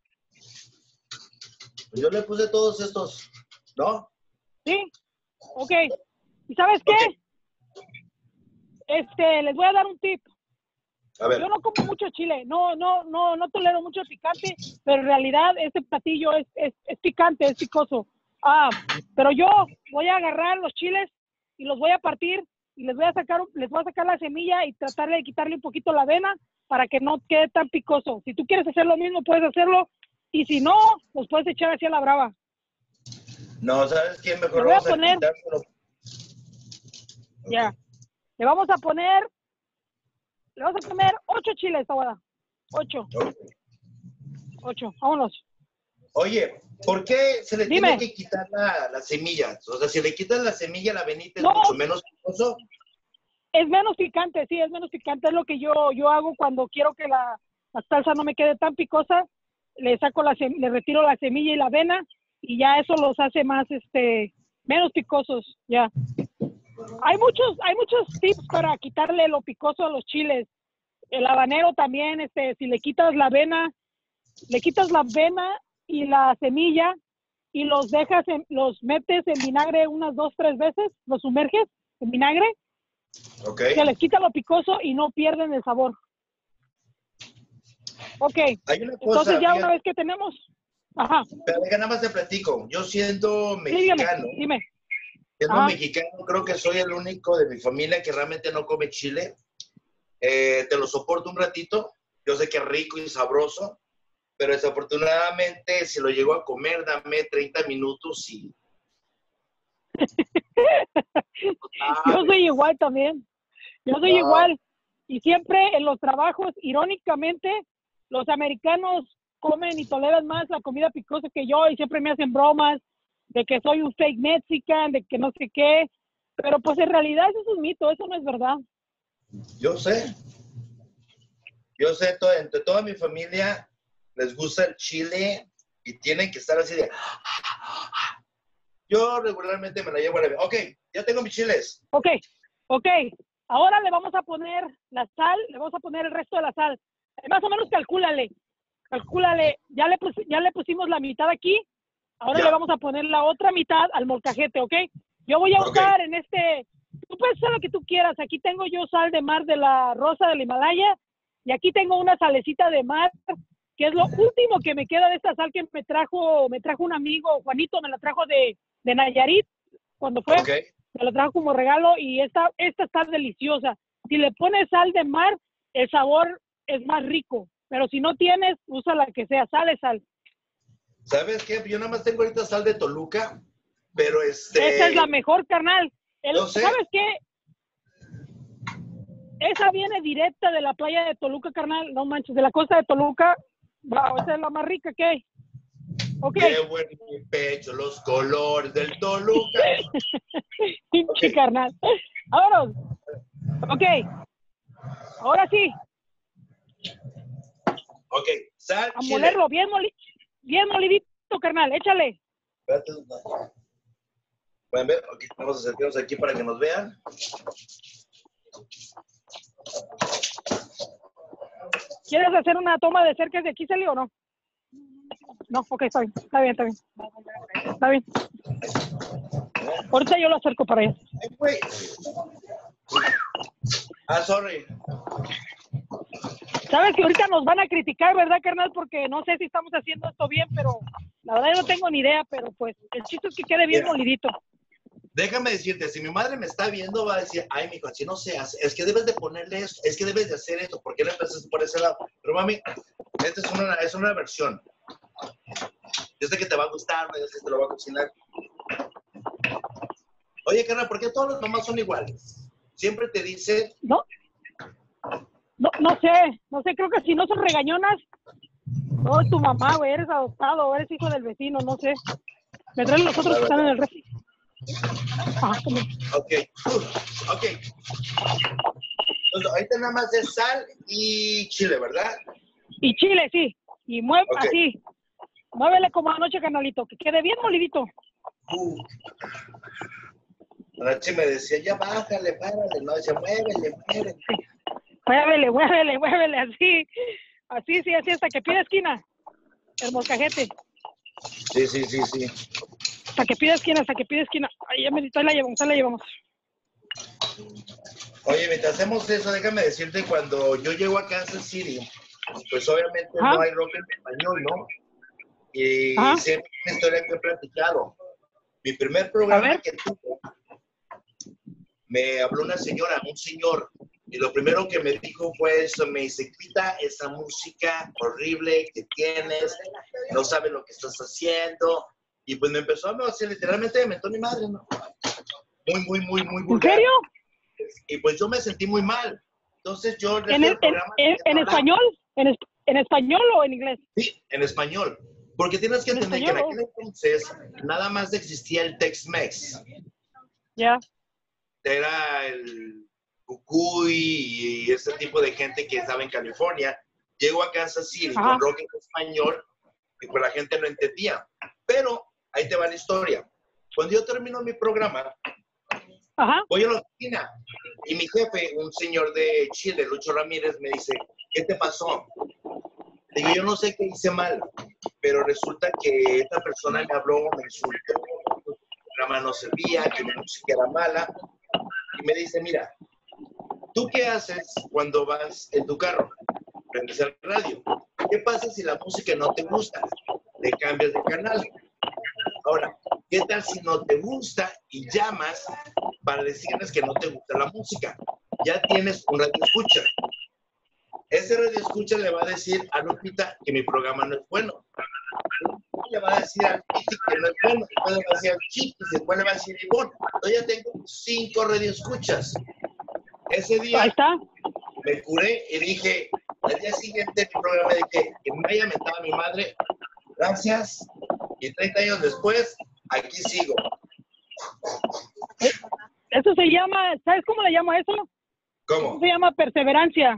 yo le puse todos estos, ¿no? sí, ok. ¿Y sabes qué? Ok. Este, les voy a dar un tip. A ver. Yo no como mucho chile, no, no, no, no tolero mucho el picante, pero en realidad este platillo es, es, es picante, es picoso. Ah, pero yo voy a agarrar los chiles y los voy a partir y les voy a sacar, les voy a sacar la semilla y tratar de quitarle un poquito la avena para que no quede tan picoso. Si tú quieres hacer lo mismo, puedes hacerlo, y si no, los puedes echar hacia la brava. No, ¿sabes qué? Le Mejor voy a vamos a poner- quitárselo. Ya. Le vamos a poner, le vamos a poner ocho chiles, Tahuada. Ocho, Ok. ocho, vámonos. Oye, ¿por qué se le Dime. tiene que quitar la, la semilla? O sea, si le quitas la semilla, la avenita es No. mucho menos picoso. Es menos picante, sí, es menos picante. Es lo que yo, yo hago cuando quiero que la, la salsa no me quede tan picosa. Le saco la sem- le retiro la semilla y la avena y ya eso los hace más, este, menos picosos, ya. Hay muchos, hay muchos tips para quitarle lo picoso a los chiles. El habanero también, este, si le quitas la avena, le quitas la avena y la semilla y los dejas, en, los metes en vinagre unas dos, tres veces, los sumerges en vinagre. Ok. Se les quita lo picoso y no pierden el sabor. Ok, Hay una cosa, entonces ya fíjate, una vez que tenemos... Ajá, pero deja, nada más te platico. Yo siendo sí, dígame, mexicano, dime. siendo Ajá. mexicano, creo que soy el único de mi familia que realmente no come chile. Eh, te lo soporto un ratito. Yo sé que es rico y sabroso, pero desafortunadamente si lo llego a comer, dame treinta minutos y... Yo soy igual también. Yo soy No. igual. Y siempre en los trabajos, irónicamente, los americanos comen y toleran más la comida picosa que yo y siempre me hacen bromas de que soy un fake mexican, de que no sé qué. Pero pues en realidad eso es un mito, eso no es verdad. Yo sé. Yo sé, todo, entre toda mi familia les gusta el chile y tienen que estar así de... Yo regularmente me la llevo a la... Ok, ya tengo mis chiles. Ok, ok. Ahora le vamos a poner la sal, le vamos a poner el resto de la sal. Eh, Más o menos calcúlale, calcúlale. Ya le, pus- ya le pusimos la mitad aquí, ahora Ya. le vamos a poner la otra mitad al molcajete, ¿ok? Yo voy a Ok. usar en este, tú puedes hacer lo que tú quieras. Aquí tengo yo sal de mar de la Rosa del Himalaya y aquí tengo una salecita de mar, que es lo último que me queda de esta sal que me trajo, me trajo un amigo, Juanito, me la trajo de, de Nayarit cuando fue. Ok. Me lo trajo como regalo y esta, esta está deliciosa. Si le pones sal de mar, el sabor es más rico. Pero si no tienes, usa la que sea, sale sal. ¿Sabes qué? Yo nada más tengo ahorita sal de Toluca, pero este... Esa es la mejor, carnal. El, No sé. ¿Sabes qué? Esa viene directa de la playa de Toluca, carnal. No manches, de la costa de Toluca. Wow, esa es la más rica que hay. Ok. Llevo en mi pecho los colores del Toluca. Pinche Okay. carnal. Vámonos. Ok. Ahora sí. Ok, sal, A chile. molerlo. Bien, moli bien molidito, carnal. Échale. Espérate. ¿Pueden ver? Ok, vamos a acercarnos aquí para que nos vean. ¿Quieres hacer una toma de cerca de aquí, Celi, o no? No, ok, está bien. Está bien, está bien. Está bien. Ahorita yo lo acerco para allá. Ay, güey. Ah, sorry. Sabes que ahorita nos van a criticar, ¿verdad, carnal? Porque no sé si estamos haciendo esto bien, pero la verdad yo no tengo ni idea, pero pues el chiste es que quede bien Mira. molidito. Déjame decirte, si mi madre me está viendo, va a decir, ay, mijo, así no se hace. Es que debes de ponerle esto, es que debes de hacer esto. ¿Por qué le empezaste por ese lado? Pero mami, esta es una, es una versión. Yo sé que te va a gustar, yo sé que te lo va a cocinar. Oye, carnal, ¿por qué todas las mamás son iguales? Siempre te dice... No, no, no sé, no sé, creo que si no son regañonas, no es tu mamá, güey, eres adoptado, o eres hijo del vecino, no sé. Me traen los otros que están en el refri. Ah, también. Ok, uh, ok. Entonces, ahorita nada más es sal y chile, ¿verdad? Y chile, sí. Y mueve Ok. así. Muévele como anoche, canalito, que quede bien molidito. Uh. Anoche me decía, ya bájale, párale. No, decía, muévele, muévele. Muévele, muévele, muévele, así. Así, sí, así, hasta que pida esquina. El molcajete. Sí, sí, sí, sí. Hasta que pida esquina, hasta que pida esquina. Ahí ya me ahí la llevamos, ahí la llevamos. Oye, mientras hacemos eso, déjame decirte, cuando yo llego a Kansas City, pues obviamente Ajá. no hay rock en español, ¿no? Y Ajá. siempre una historia que he platicado. Mi primer A programa ver. que tuve, me habló una señora, un señor, y lo primero que me dijo fue eso, me dice, quita esa música horrible que tienes, no sabes lo que estás haciendo, y pues me empezó a decir, literalmente me mentó mi madre, ¿no? Muy, muy, muy, muy ¿En vulgar. serio? Y pues yo me sentí muy mal. Entonces yo ¿En, el, en, en, en español? ¿En, es, ¿En español o en inglés? Sí, en español. Porque tienes que En entender que en español, aquel entonces nada más existía el Tex-Mex. Ya. Era el Cucuy y ese tipo de gente que estaba en California. Llegó a Kansas City Ajá. con rock en español y pues la gente no entendía. Pero ahí te va la historia. Cuando yo termino mi programa, Ajá. voy a la oficina y mi jefe, un señor de Chile, Lucho Ramírez, me dice, ¿qué te pasó? Le digo, yo no sé qué hice mal, pero resulta que esta persona me habló, me insultó, que el programa no servía, que mi música era mala, y me dice, mira, ¿tú qué haces cuando vas en tu carro? Prendes el radio. ¿Qué pasa si la música no te gusta? Le cambias de canal. Ahora, ¿qué tal si no te gusta y llamas para decirles que no te gusta la música? Ya tienes un radio escucha. Ese radio escucha le va a decir a Lupita que mi programa no es bueno. Le va a decir al Piti que no es bueno. Después le va a decir al Chiquis, después le va a decir a Ivonne. Entonces ya tengo cinco radio escuchas. Ese día Ahí está. me curé y dije, al día siguiente mi programa dije, que me haya mentado a mi madre, gracias. Y treinta años después, aquí sigo. Eso se llama, ¿sabes cómo le llamo eso? ¿Cómo? Eso se llama perseverancia.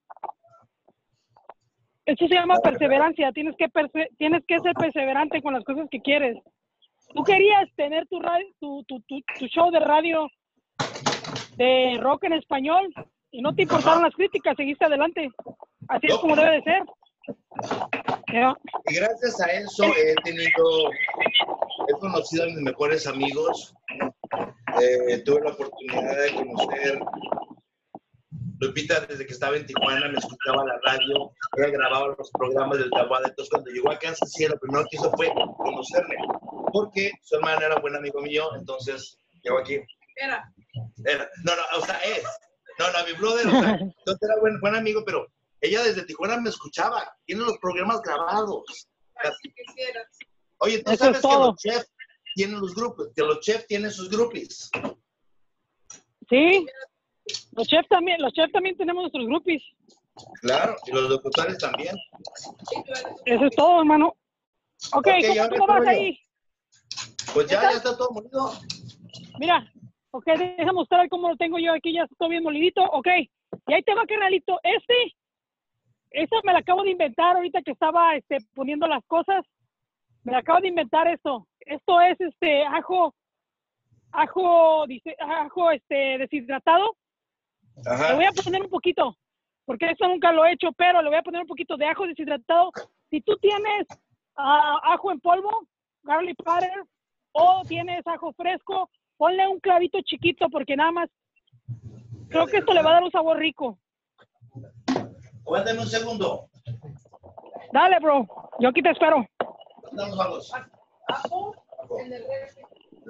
Eso se llama perseverancia. Tienes que perse tienes que ser perseverante con las cosas que quieres. Tú querías tener tu radio, tu, tu, tu, tu show de radio de rock en español y no te importaron las críticas, seguiste adelante. Así es No. como debe de ser. Yeah. Y gracias a eso he tenido, he conocido a mis mejores amigos. Eh, tuve la oportunidad de conocer Lupita desde que estaba en Tijuana, me escuchaba la radio, ella grababa los programas del Tabuada. Entonces cuando llegó a Kansas City, lo primero que hizo fue conocerme, porque su hermana era buen amigo mío, entonces llegó aquí. Era. Era, no, no, o sea, es. No, no, mi brother, o sea, entonces era buen, buen amigo, pero ella desde Tijuana me escuchaba. Tiene los programas grabados. Así quisieras. Oye, tú Eso sabes es que todo. los chefs tienen los grupos, que los chefs tienen sus groupies. Sí, los chefs también, los chefs también tenemos nuestros groupies. Claro, y los locutores también. Eso es todo, hermano. Ok, Ok, ¿cómo, ahora ¿cómo vas creo yo. ahí? Pues ya, ¿Neta? ya está todo molido. Mira, ok, déjame mostrar cómo lo tengo yo aquí, ya estoy bien molidito, ok. Y ahí te va, carnalito, este, esta me la acabo de inventar ahorita que estaba este, poniendo las cosas. Me la acabo de inventar esto. Esto es este ajo, ajo, dice, ajo este deshidratado. Le Ajá. voy a poner un poquito, porque eso nunca lo he hecho, pero le voy a poner un poquito de ajo deshidratado. Si tú tienes uh, ajo en polvo, garlic powder, o tienes ajo fresco, ponle un clavito chiquito, porque nada más creo que esto le va a dar un sabor rico. Aguántame un segundo. Dale, bro. Yo aquí te espero. Vamos, vamos. Ajo en el refri.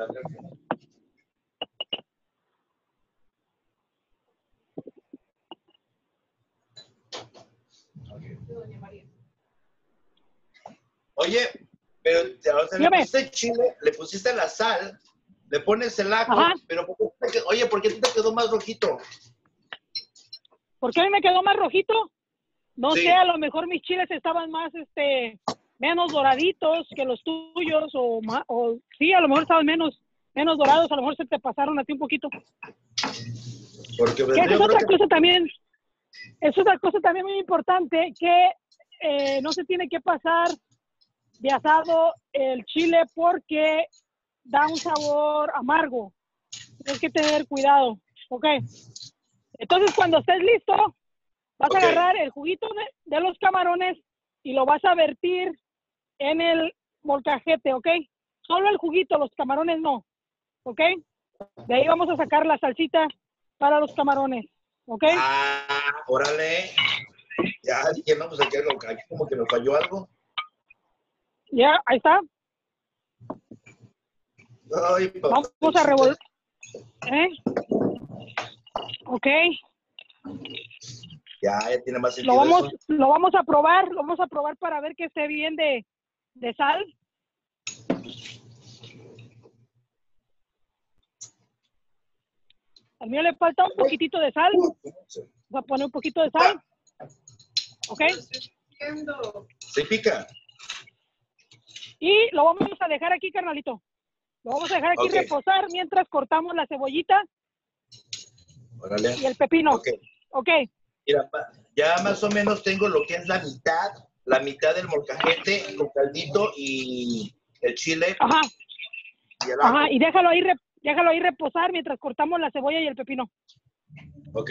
Doña María. Oye, pero o sea, le Dígame. pusiste chile, le pusiste la sal, le pones el ajo, Ajá. pero ¿por qué te quedó- oye, ¿por qué te quedó más rojito? ¿Por qué a mí me quedó más rojito? No Sí. sé, a lo mejor mis chiles estaban más, este, menos doraditos que los tuyos, o, ma- o sí, a lo mejor estaban menos, menos dorados, a lo mejor se te pasaron a ti un poquito. Porque pues, Que esa yo es creo otra que cosa también, es otra cosa también muy importante, que eh, no se tiene que pasar de asado el chile porque da un sabor amargo. Tienes que tener cuidado, ¿ok? Entonces, cuando estés listo, vas Ok. a agarrar el juguito de, de los camarones y lo vas a vertir en el molcajete, ¿ok? Solo el juguito, los camarones no, ¿ok? De ahí vamos a sacar la salsita para los camarones, ¿ok? Ah, órale. Ya dije, no, pues aquí, aquí como que me falló algo. Ya, ahí está. Ay, papá. Vamos a revolver. ¿Eh? Ok. Ya, ya tiene más sentido Lo vamos, eso. lo vamos a probar, lo vamos a probar para ver que esté bien de, de sal. Al mío le falta un poquitito de sal. Voy a poner un poquito de sal. ¿Ok? ¿Se pica? Y lo vamos a dejar aquí, carnalito. Lo vamos a dejar aquí Ok. reposar mientras cortamos la cebollita Órale. y el pepino. Ok. Ok. Mira, pa- ya más o menos tengo lo que es la mitad, la mitad del molcajete con caldito y el chile Ajá. y el ajo. Ajá. Y déjalo ahí, re- déjalo ahí reposar mientras cortamos la cebolla y el pepino. Ok.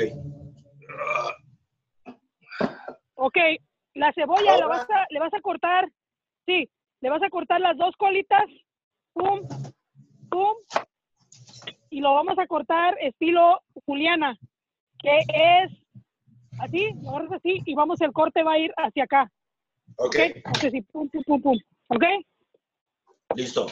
Ok. La cebolla la Ahora- vas a, le vas a cortar. Sí. Le vas a cortar las dos colitas. Pum. Pum. Y lo vamos a cortar estilo Juliana, que es así, lo agarras así y vamos, el corte va a ir hacia acá. Ok. ¿Ok? Entonces, sí, pum, pum, pum, pum. ¿Ok? Listo.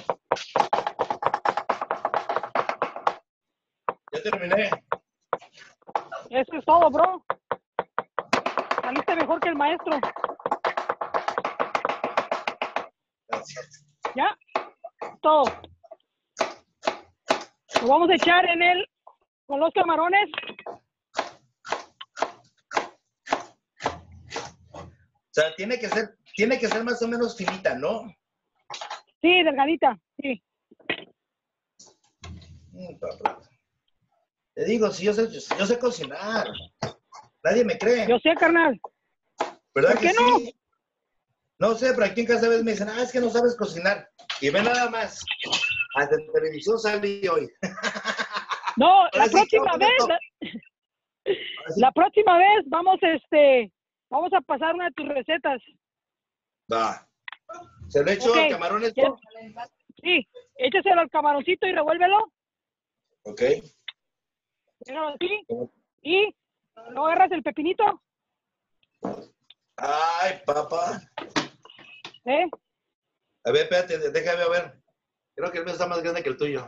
Ya terminé. Eso es todo, bro. Saliste mejor que el maestro. Gracias. ¿Ya? Todo. Lo vamos a echar en el, con los camarones. O sea, tiene que ser, tiene que ser más o menos finita, ¿no? Sí, delgadita. Sí. Mm, papá. Te digo, si yo sé, yo sé cocinar. Nadie me cree. Yo sé, carnal. ¿Verdad ¿por que qué no? sí? No sé, pero aquí en casa a veces me dicen, ah, es que no sabes cocinar. Y ve nada más. Hasta en televisión salí hoy. No, la Ahora sí, próxima ¿cómo vez, esto? la, Ahora sí. la próxima vez vamos, este, vamos a pasar una de tus recetas. Va. Se lo echo Ok. al camarón Ya- esto. Sí, échaselo al camaroncito y revuélvelo. Ok. Déjalo así. Y luego agarras el pepinito. Ay, papá. ¿Eh? A ver, espérate, déjame a ver. Creo que el mío está más grande que el tuyo.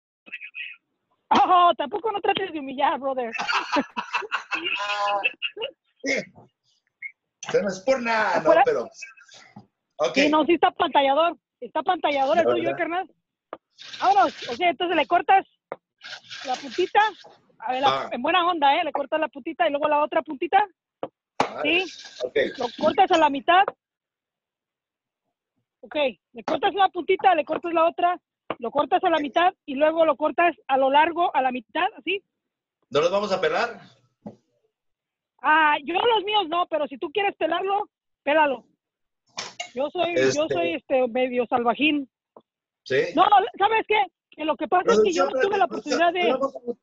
Oh, tampoco no trates de humillar, brother. Sí. No es por nada, ¿no? Afuera- Pero. Ok. Sí, no, sí está pantallador. Está pantallador el La tuyo, verdad. carnal. Vámonos. O sea, entonces le cortas la puntita. A ver, la- Va. en buena onda, ¿eh? Le cortas la puntita y luego la otra puntita. Madre. Sí. Ok. Lo cortas a la mitad. Ok. Le cortas una puntita, le cortas la otra. Lo cortas a la mitad y luego lo cortas a lo largo, a la mitad, así. ¿No los vamos a pelar? Ah, yo los míos no, pero si tú quieres pelarlo, pélalo. Yo soy, yo Este- soy este medio salvajín. Sí. No, ¿sabes qué? Que lo que pasa es que yo no tuve la oportunidad de,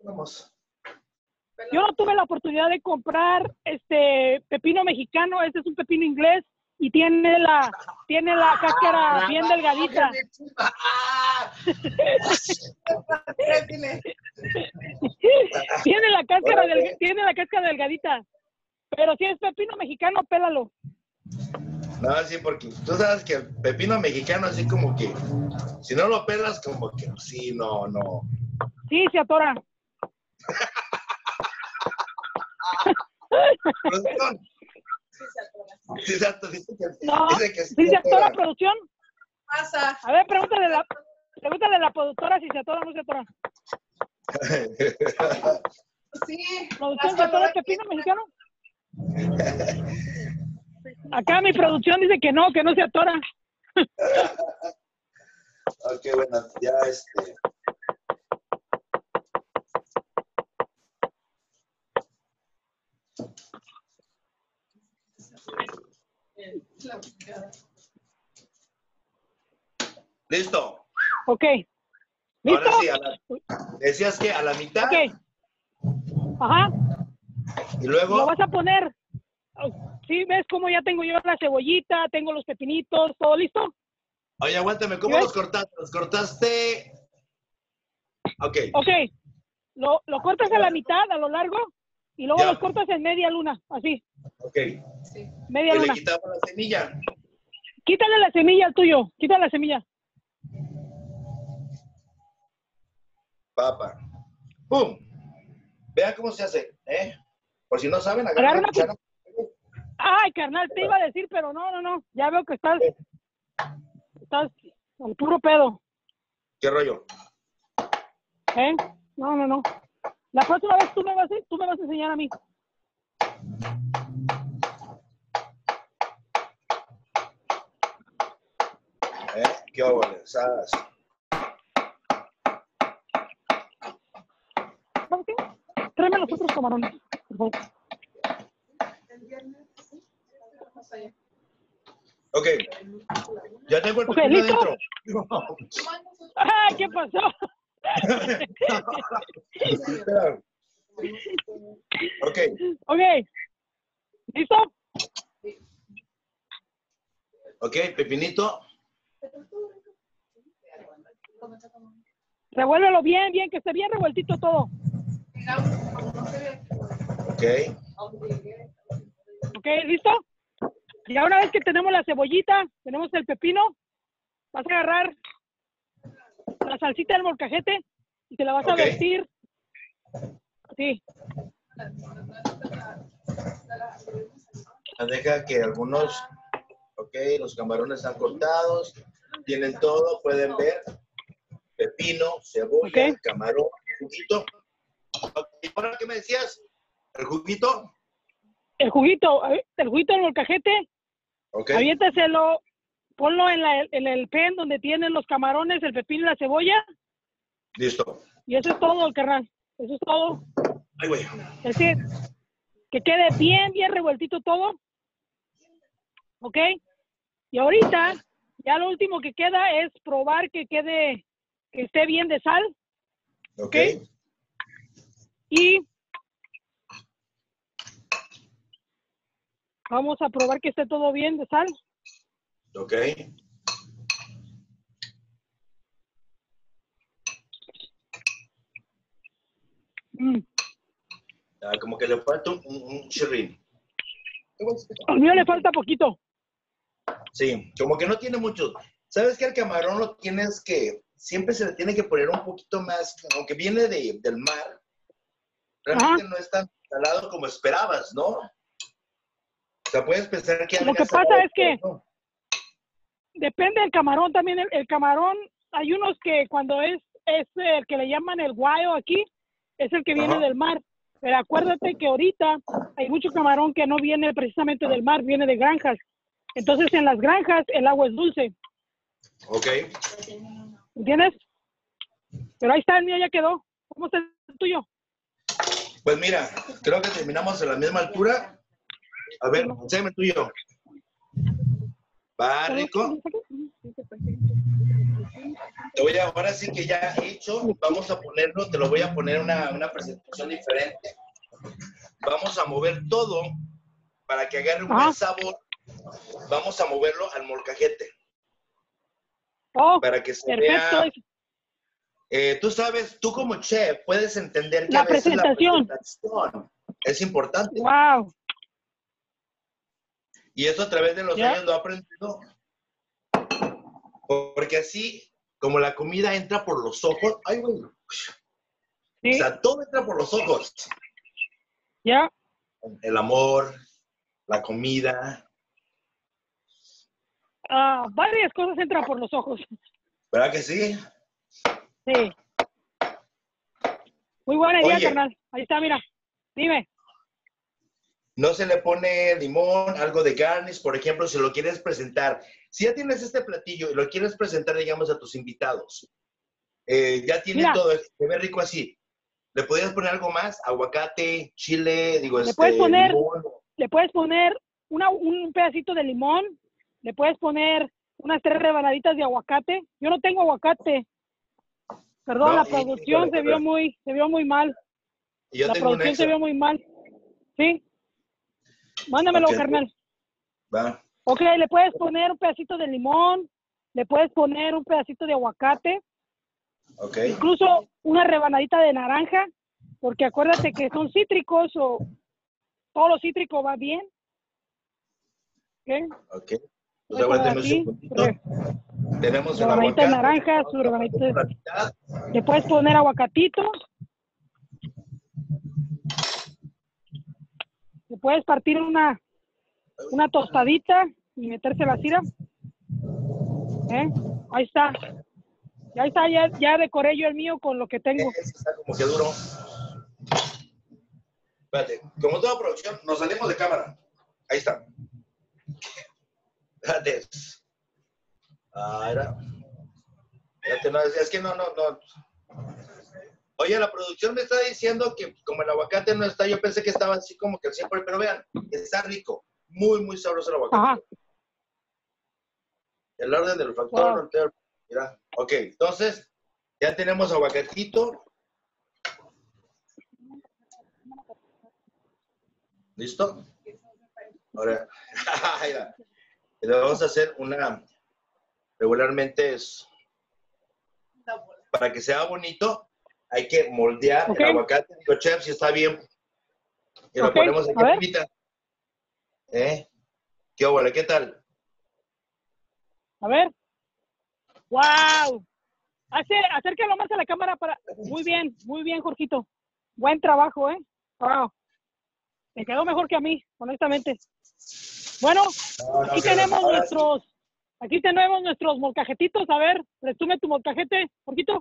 yo no tuve la oportunidad de comprar este pepino mexicano. Este es un pepino inglés y tiene la, tiene la cáscara bien delgadita. Ah, Tiene la cáscara, Órale. del, tiene la cáscara delgadita. Pero si es pepino mexicano, pélalo. no, sí, porque tú sabes que el pepino mexicano, así como que, si no lo pelas, como que, sí, no, no. Sí, se atora. Producción. Sí, exacto, dice que, No, dice que sí ¿sí se atora, atora. producción? Pasa. A ver, pregúntale a la, pregúntale a la productora si se atora o no se atora. Sí. ¿Producción se hasta atora la el pepino mexicano? Acá mi producción dice que no, que no se atora. Ok, bueno, ya este. Listo. Ok. ¿Listo? Ahora sí, a la- decías que a la mitad Ok. Ajá. y luego. Lo vas a poner. ¿Sí ves cómo ya tengo yo la cebollita, tengo los pepinitos, todo listo? Oye, aguántame, ¿cómo ¿Sí ves? los cortaste? ¿Los cortaste? Ok. Ok. Lo, lo cortas a la mitad, a lo largo, y luego Ya. los cortas en media luna, así, Ok. Sí. media Y le luna. quitamos la semilla. Quítale la semilla al tuyo, quítale la semilla. Papa. ¡Pum! Vean cómo se hace, ¿eh? Por si no saben, agarren Agarra una una cuchara. Ay, carnal, te iba a decir, pero no, no, no. Ya veo que estás, estás al puro pedo, ¿Qué rollo? ¿eh? No, no, no. La próxima vez tú me vas, a- tú me vas a enseñar a mí. ¿Eh? ¿Qué óvole? ¿Sabes? ¿Sabes qué? Tráeme los otros camarones, por favor. Ok. Ya tengo el Ok, pepino ¿listo? adentro. ¡Ah, qué pasó! Espera. Ok. Ok. ¿Listo? Ok, pepinito. Revuélvelo bien, bien, que esté bien revueltito todo. Ok. Ok, ¿listo? Ya una vez que tenemos la cebollita, tenemos el pepino, vas a agarrar la salsita del molcajete y te la vas a Ok. vertir. Sí. Deja que algunos, ok, los camarones están cortados, tienen todo, pueden ver, pepino, cebolla, Ok. camarón, juguito. Ok, ¿ahora qué me decías? ¿El juguito? El juguito, el juguito del molcajete, Ok, aviéntaselo, ponlo en, la, en el pen donde tienen los camarones, el pepino y la cebolla, listo. y eso es todo, carnal. Eso es todo. Ay, güey. Es decir, que quede bien, bien revueltito todo. ¿Ok? Y ahorita, ya lo último que queda es probar que quede, que esté bien de sal. Ok, Y vamos a probar que esté todo bien de sal. ok. Mm. Ah, como que le falta un, un, un chirrín. Al mío le falta poquito. Sí, como que no tiene mucho. ¿Sabes que el camarón lo tienes que, siempre se le tiene que poner un poquito más, aunque viene de, del mar, realmente Ajá. no es tan salado como esperabas, ¿no? O sea, puedes pensar que Lo que algas pasa saladas, es que ¿no? depende del camarón también. El, el camarón, hay unos que cuando es, es el que le llaman el guayo aquí, es el que viene Ajá. del mar. Pero acuérdate que ahorita hay mucho camarón que no viene precisamente del mar, viene de granjas. Entonces en las granjas el agua es dulce. Ok. ¿Entiendes? Pero ahí está, el mío ya quedó. ¿Cómo está el tuyo? Pues mira, creo que terminamos a la misma altura. A ver, enséñame el tuyo. Va rico. Te voy a, ahora sí que ya hecho, vamos a ponerlo, te lo voy a poner una, una presentación diferente. Vamos a mover todo para que agarre un Ajá. buen sabor. Vamos a moverlo al molcajete. Oh, Para que se perfecto. vea. Eh, tú sabes, tú como chef puedes entender que La a veces presentación. la presentación es importante. Wow. Y eso a través de los Ya. años lo he aprendido. Porque así, como la comida entra por los ojos, ay, güey. Sí. O sea, todo entra por los ojos. Ya. El amor, la comida. Ah, varias cosas entran por los ojos. ¿Verdad que sí? Sí. Muy buena idea, Oye. carnal. Ahí está, mira. Dime. No se le pone limón, algo de garnish, por ejemplo, si lo quieres presentar. Si ya tienes este platillo y lo quieres presentar, digamos, a tus invitados, eh, ya tiene Mira. todo, se ve rico así. ¿Le podrías poner algo más? Aguacate, chile, digo, Le este, puedes poner, limón. le puedes poner una, un pedacito de limón. Le puedes poner unas tres rebanaditas de aguacate. Yo no tengo aguacate. Perdón, No, la y- producción híjole, se vio muy, se vio muy mal. y yo La tengo un producción se extra. vio muy mal. Sí. Mándamelo, Ok, carnal. va. Ok, le puedes poner un pedacito de limón, le puedes poner un pedacito de aguacate, Ok, incluso una rebanadita de naranja, porque acuérdate que son cítricos o todo lo cítrico va bien. ¿Ok? ok. Pues Voy a poner aguántame un así, segundito. re- Tenemos el rebanadita de aguacate. naranja, su Vamos a rebanadita partirlo de- por la mitad. le puedes poner aguacatito, le puedes partir una, una tostadita y meterse la cira. ¿Eh? Ahí está. Ya está, ya, ya decoré yo el mío con lo que tengo. Ese está como que duro. Espérate, como toda producción, nos salimos de cámara. Ahí está. Espérate. Ah, era. Espérate, no, es que no, no, no. Oye, la producción me está diciendo que como el aguacate no está, yo pensé que estaba así como que siempre, pero vean, está rico. Muy, muy sabroso el aguacate. Ajá. El orden del factor, Wow. mira. Ok, entonces, ya tenemos aguacatito. ¿Listo? Ahora, mira, le vamos a hacer una, regularmente es, para que sea bonito, hay que moldear Ok. el aguacate. Digo, chef, si está bien. Y lo Ok, ponemos aquí a ver. arribita. ¿Eh? ¿Qué óvole? ¿Qué tal? A ver. ¡Wow! Hace, acércalo más a la cámara para. Muy bien, muy bien, Jorgito. Buen trabajo, ¿eh? Wow. Te quedó mejor que a mí, honestamente. Bueno, No, no, aquí que no. tenemos Ahora nuestros. Aquí tenemos nuestros molcajetitos. A ver, resume tu molcajete, Jorgito.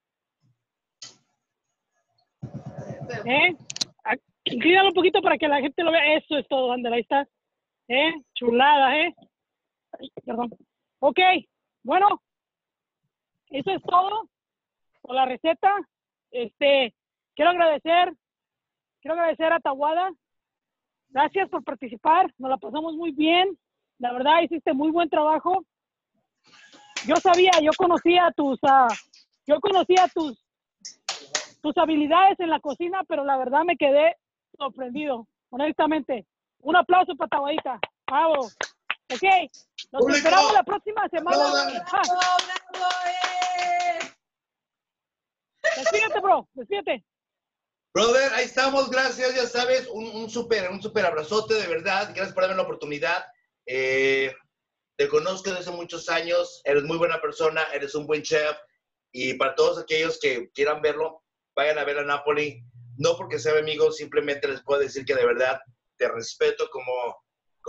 ¿Eh? Ah, inclínalo un poquito para que la gente lo vea. Eso es todo, Ander, ahí está. ¿Eh? Chulada, ¿eh? Ay, perdón. Ok, bueno, eso es todo por la receta. Este, quiero agradecer, quiero agradecer a Tawada. Gracias por participar, nos la pasamos muy bien. La verdad, hiciste muy buen trabajo. Yo sabía, yo conocía tus, uh, yo conocía tus, tus habilidades en la cocina, pero la verdad me quedé sorprendido, honestamente. Un aplauso para Tawadita. Bravo. Ok, nos ¡Público! esperamos la próxima semana. ¡Aplaudan! Ah, ¡Bravo, bravo, eh! despídete, bro, despídete. Brother, ahí estamos, gracias, ya sabes, un, un súper un super abrazote, de verdad, gracias por darme la oportunidad. Eh, te conozco desde hace muchos años, eres muy buena persona, eres un buen chef, y para todos aquellos que quieran verlo, vayan a ver a Napoli, no porque sea mi amigo, simplemente les puedo decir que de verdad te respeto como,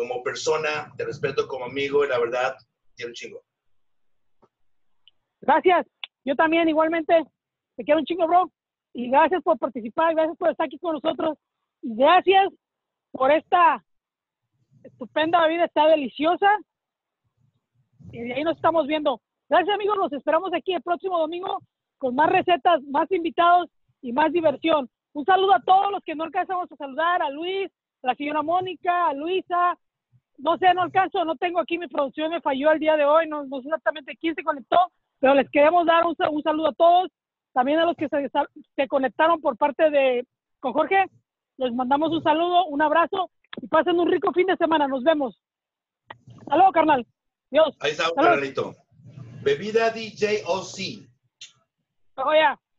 como persona, te respeto como amigo y la verdad, quiero un chingo. Gracias. Yo también, igualmente, te quiero un chingo, bro. Y gracias por participar, gracias por estar aquí con nosotros. Y gracias por esta estupenda bebida, está deliciosa. Y de ahí nos estamos viendo. Gracias, amigos. Los esperamos aquí el próximo domingo con más recetas, más invitados y más diversión. Un saludo a todos los que no alcanzamos a saludar, a Luis, a la señora Mónica, a Luisa. No sé, no alcanzo, no tengo aquí mi producción, me falló el día de hoy, no, no sé exactamente quién se conectó, pero les queremos dar un, un saludo a todos, también a los que se, se conectaron por parte de con Jorge, les mandamos un saludo, un abrazo y pasen un rico fin de semana, nos vemos. Hasta luego, carnal. Dios. Ahí está un carnalito. Bebida D J O C. Oh, yeah.